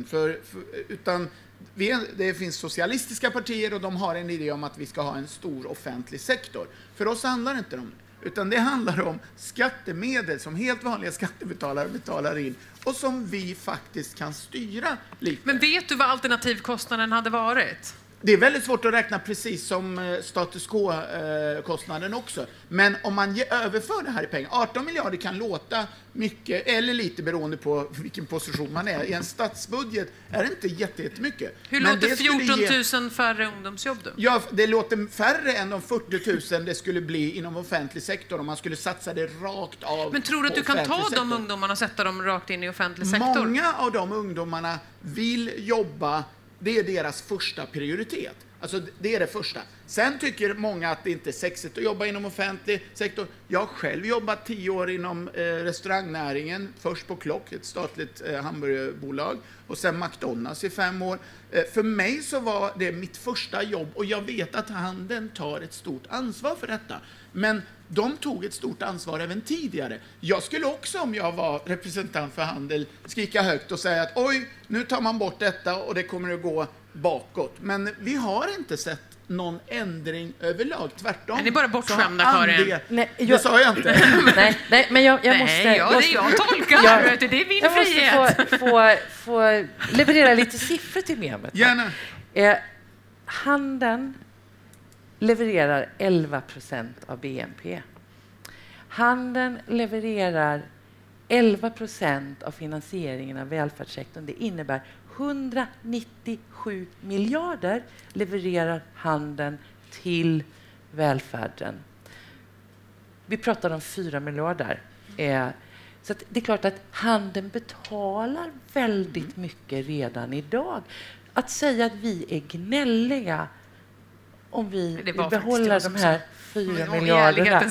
Det finns socialistiska partier och de har en idé om att vi ska ha en stor offentlig sektor. För oss handlar det inte om det, utan det handlar om skattemedel som helt vanliga skattebetalare betalar in och som vi faktiskt kan styra lite. Men vet du vad alternativkostnaden hade varit? Det är väldigt svårt att räkna precis som status quo-kostnaden också. Men om man överför det här i pengar, 18 miljarder kan låta mycket eller lite beroende på vilken position man är. I en statsbudget är det inte jättemycket. Hur men låter 14 000 färre ungdomsjobb då? Ja, det låter färre än de 40 000 det skulle bli inom offentlig sektor om man skulle satsa det rakt av. Men tror du att du kan ta de ungdomarna och sätta dem rakt in i offentlig sektor? Många av de ungdomarna vill jobba. Det är deras första prioritet. Alltså det är det första. Sen tycker många att det inte är sexigt att jobba inom offentlig sektor. Jag har själv jobbat 10 år inom restaurangnäringen. Först på Klock, ett statligt hamburgerbolag. Och sen McDonalds i 5 år. För mig så var det mitt första jobb. Och jag vet att handeln tar ett stort ansvar för detta. Men de tog ett stort ansvar även tidigare. Jag skulle också, om jag var representant för handel, skrika högt och säga att oj, nu tar man bort detta och det kommer att gå bakåt. Men vi har inte sett någon ändring överlag, tvärtom. Det är bara bortskämda, Karin. Det sa jag inte. nej, men jag måste... det jag tolkar, det är min frihet. Jag måste få leverera lite siffror till Mehmet. Gärna. Handeln levererar 11% av BNP. Handeln levererar 11% av finansieringen av välfärdssektorn. Det innebär 197 miljarder levererar handeln till välfärden. Vi pratar om 4 miljarder. Så att det är klart att handeln betalar väldigt mycket redan idag. Att säga att vi är gnälliga om vi vill behålla de här 4 miljarder.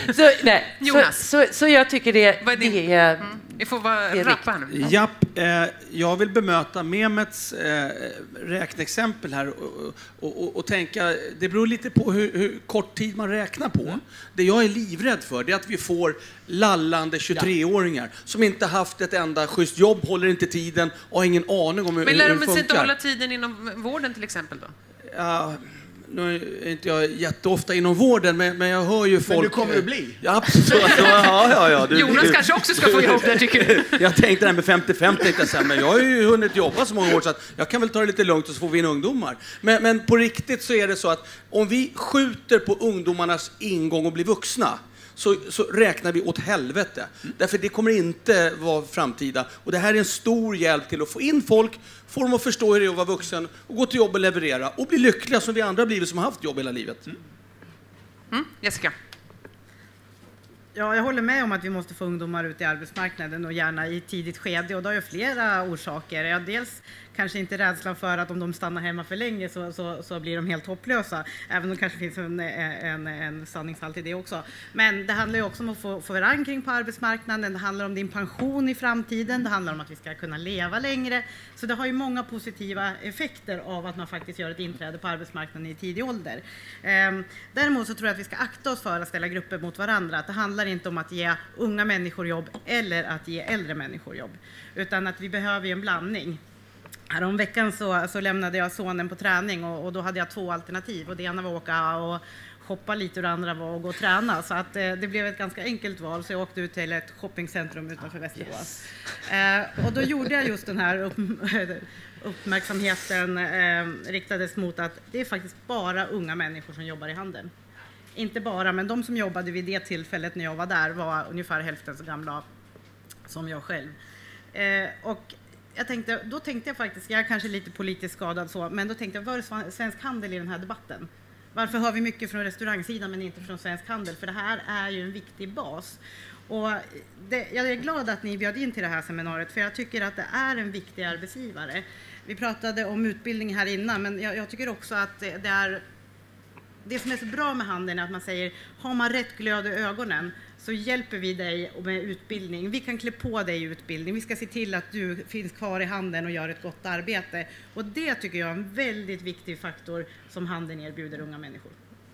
Så jag tycker det är... Vi får vara rappa nu. Japp, jag vill bemöta Mehmets räkneexempel här och tänka, det beror lite på hur kort tid man räknar på. Det jag är livrädd för det är att vi får lallande 23-åringar som inte haft ett enda schysst jobb, håller inte tiden och har ingen aning om hur det funkar. Men lär de sig inte hålla tiden inom vården till exempel då? Ja, nu är inte jag jätteofta inom vården, men jag hör ju folk... Men du kommer att bli. Ja, absolut. Ja. Jonas kanske också ska få jobb där, tycker du? Jag tänkte det här med 50-50, men jag har ju hunnit jobba så många år så att jag kan väl ta det lite lugnt och så får vi in ungdomar. Men på riktigt så är det så att om vi skjuter på ungdomarnas ingång och blir vuxna, så räknar vi åt helvete. Därför det kommer inte vara framtida. Och det här är en stor hjälp till att få in folk, få dem att förstå hur det är att vara vuxen och gå till jobb och leverera och bli lyckliga som vi andra blivit som har haft jobb hela livet. Jessica? Ja, jag håller med om att vi måste få ungdomar ut i arbetsmarknaden och gärna i tidigt skede. Och det har ju flera orsaker. Ja, dels kanske inte rädslan för att om de stannar hemma för länge så blir de helt hopplösa. Även om det kanske finns en sanningshalt i det också. Men det handlar ju också om att få förankring på arbetsmarknaden. Det handlar om din pension i framtiden. Det handlar om att vi ska kunna leva längre. Så det har ju många positiva effekter av att man faktiskt gör ett inträde på arbetsmarknaden i tidig ålder. Däremot så tror jag att vi ska akta oss för att ställa grupper mot varandra. Att det handlar inte om att ge unga människor jobb eller att ge äldre människor jobb. Utan att vi behöver en blandning. Härom veckan så lämnade jag sonen på träning och då hade jag 2 alternativ. Och det ena var att åka och shoppa lite och det andra var att gå och träna. Så att det blev ett ganska enkelt val, så jag åkte ut till ett shoppingcentrum utanför Västerås. Och då gjorde jag just den här uppmärksamheten riktades mot att det är faktiskt bara unga människor som jobbar i handeln. Inte bara, men de som jobbade vid det tillfället när jag var där var ungefär hälften så gamla som jag själv. Och då tänkte jag faktiskt, jag är kanske lite politiskt skadad så, men då tänkte jag, var är Svensk Handel i den här debatten? Varför hör vi mycket från restaurangsidan men inte från Svensk Handel? För det här är ju en viktig bas. Och jag är glad att ni bjöd in till det här seminariet, för jag tycker att det är en viktig arbetsgivare. Vi pratade om utbildning här innan, men jag tycker också att det är... Det som är så bra med handeln är att man säger, har man rätt glöd i ögonen så hjälper vi dig med utbildning. Vi kan klä på dig utbildning. Vi ska se till att du finns kvar i handeln och gör ett gott arbete. Och det tycker jag är en väldigt viktig faktor som handeln erbjuder unga människor.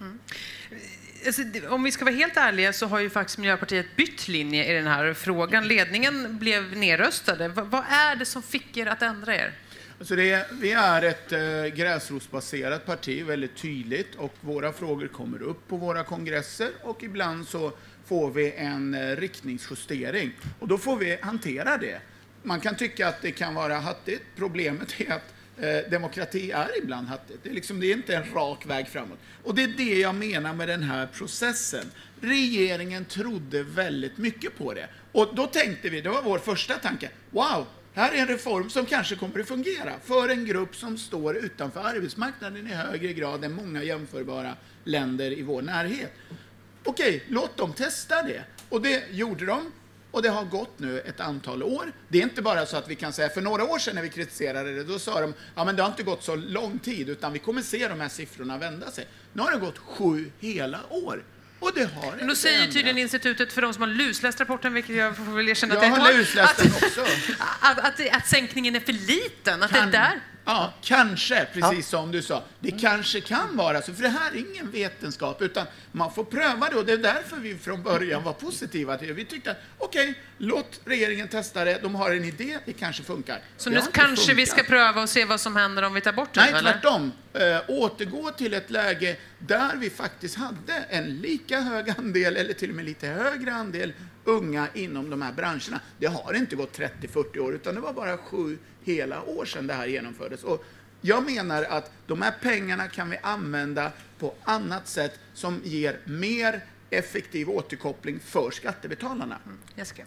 Alltså, om vi ska vara helt ärliga så har ju faktiskt Miljöpartiet bytt linje i den här frågan. Ledningen blev nedröstade. Vad är det som fick er att ändra er? Alltså vi är ett gräsrotsbaserat parti, väldigt tydligt, och våra frågor kommer upp på våra kongresser och ibland så får vi en riktningsjustering och då får vi hantera det. Man kan tycka att det kan vara hattigt. Problemet är att demokrati är ibland hattigt. Det är inte en rak väg framåt. Och det är det jag menar med den här processen. Regeringen trodde väldigt mycket på det. Och då tänkte vi, det var vår första tanke, wow! Här är en reform som kanske kommer att fungera för en grupp som står utanför arbetsmarknaden i högre grad än många jämförbara länder i vår närhet. Okej, låt dem testa det. Och det gjorde de. Och det har gått nu ett antal år. Det är inte bara så att vi kan säga, för några år sedan när vi kritiserade det, då sa de, ja men det har inte gått så lång tid utan vi kommer se de här siffrorna vända sig. Nu har det gått 7 hela år. Och det har men då säger tydligen institutet, för de som har lusläst rapporten, vilket jag får väl erkänna att jag har lusläst den också. Att sänkningen är för liten, att det är där. Ja, kanske, precis som du sa. Det kanske kan vara så, för det här är ingen vetenskap, utan man får pröva det, och det är därför vi från början var positiva till det. Vi tyckte att okej, låt regeringen testa det, de har en idé, det kanske funkar. Så nu kanske vi ska pröva och se vad som händer om vi tar bort det? Nej, tvärtom. Återgå till ett läge där vi faktiskt hade en lika hög andel, eller till och med lite högre andel unga inom de här branscherna. Det har inte gått 30-40 år, utan det var bara 7 hela år sedan det här genomfördes. Och jag menar att de här pengarna kan vi använda på annat sätt som ger mer effektiv återkoppling för skattebetalarna. Jessica.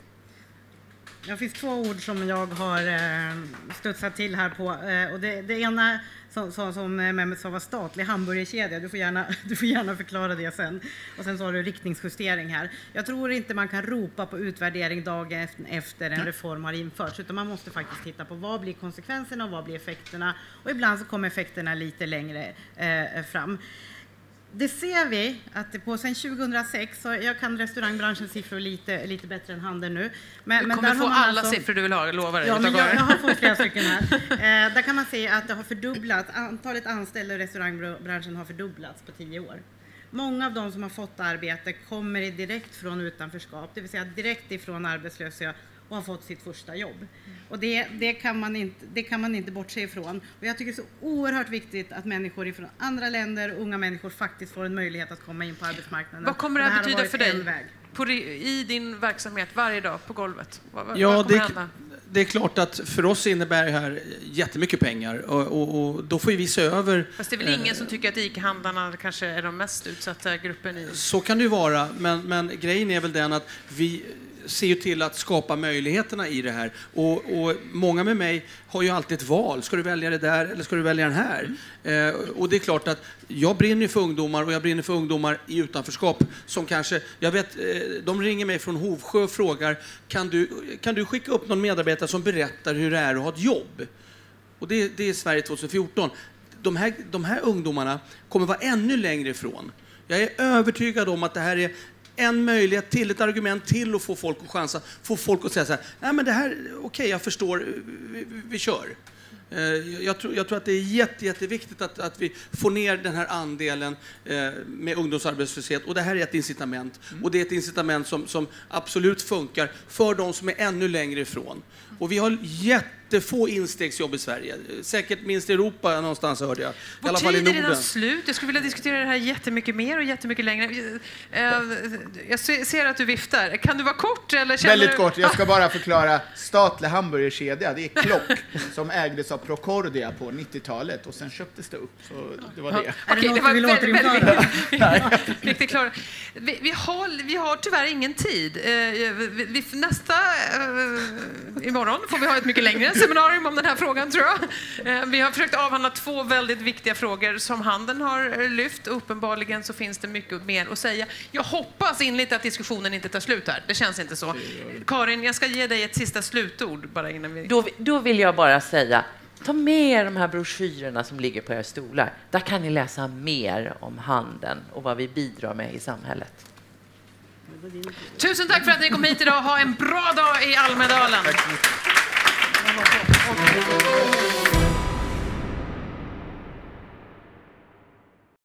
Det finns 2 ord som jag har studsat till här på. Och det ena som Mehmet sa var statlig hamburgerkedja. Du får gärna förklara det sen. Och sen så har du riktningsjustering här. Jag tror inte man kan ropa på utvärdering dagen efter en reform har införts. Utan man måste faktiskt titta på vad blir konsekvenserna och vad blir effekterna. Och ibland så kommer effekterna lite längre fram. Det ser vi att sen 2006, så jag kan restaurangbranschens siffror lite bättre än handeln nu. Men du kommer få alla siffror du vill ha, lovar dig. Ja, men jag har fått flera stycken här. Där kan man se att det har fördubblats, antalet anställda i restaurangbranschen har fördubblats på 10 år. Många av de som har fått arbete kommer direkt från utanförskap, det vill säga direkt ifrån arbetslöshet och har fått sitt första jobb. Och det kan man inte bortse ifrån. Och jag tycker det är så oerhört viktigt att människor från andra länder, unga människor, faktiskt får en möjlighet att komma in på arbetsmarknaden. Vad kommer det att betyda för dig i din verksamhet varje dag på golvet? Ja, det är klart att för oss innebär det här jättemycket pengar och då får vi se över... Fast det är väl ingen som tycker att ICA-handlarna kanske är de mest utsatta gruppen i... Så kan det ju vara, men grejen är väl den att vi ser ju till att skapa möjligheterna i det här. Och många med mig har ju alltid ett val. Ska du välja det där eller ska du välja den här? Och det är klart att jag brinner för ungdomar och jag brinner för ungdomar i utanförskap som kanske, jag vet, de ringer mig från Hovsjö och frågar kan du skicka upp någon medarbetare som berättar hur det är att ha ett jobb? Och det är Sverige 2014. De här ungdomarna kommer vara ännu längre ifrån. Jag är övertygad om att det här är en möjlighet till, ett argument till att få folk att chansa, få folk att säga så här, nej men det här, okej, jag förstår, vi kör. Jag tror att det är jätteviktigt att vi får ner den här andelen med ungdomsarbetslöshet, och det här är ett incitament. Och det är ett incitament som absolut funkar för de som är ännu längre ifrån. Och vi har jättefå instegsjobb i Sverige. Säkert minst i Europa någonstans, hörde jag. I alla fall i Norden. Vår tid är redan slut. Jag skulle vilja diskutera det här jättemycket mer och jättemycket längre. Jag ser att du viftar. Kan du vara kort? Eller väldigt kort. Jag ska bara förklara. Statlig hamburgerkedja, det är Klock som ägdes av Procordia på 90-talet och sen köptes det upp. Så det var det. Okej, det var väldigt riktigt klart. Vi har tyvärr ingen tid. Nästa imorgon får vi ha ett mycket längre seminarium om den här frågan, tror jag. Vi har försökt avhandla 2 väldigt viktiga frågor som handeln har lyft. Uppenbarligen så finns det mycket mer att säga. Jag hoppas inligt att diskussionen inte tar slut här. Det känns inte så. Karin, jag ska ge dig ett sista slutord bara innan vi... Då vill jag bara säga, ta med de här broschyrerna som ligger på era stolar. Där kan ni läsa mer om handeln och vad vi bidrar med i samhället. Tusen tack för att ni kom hit idag. Ha en bra dag i Almedalen.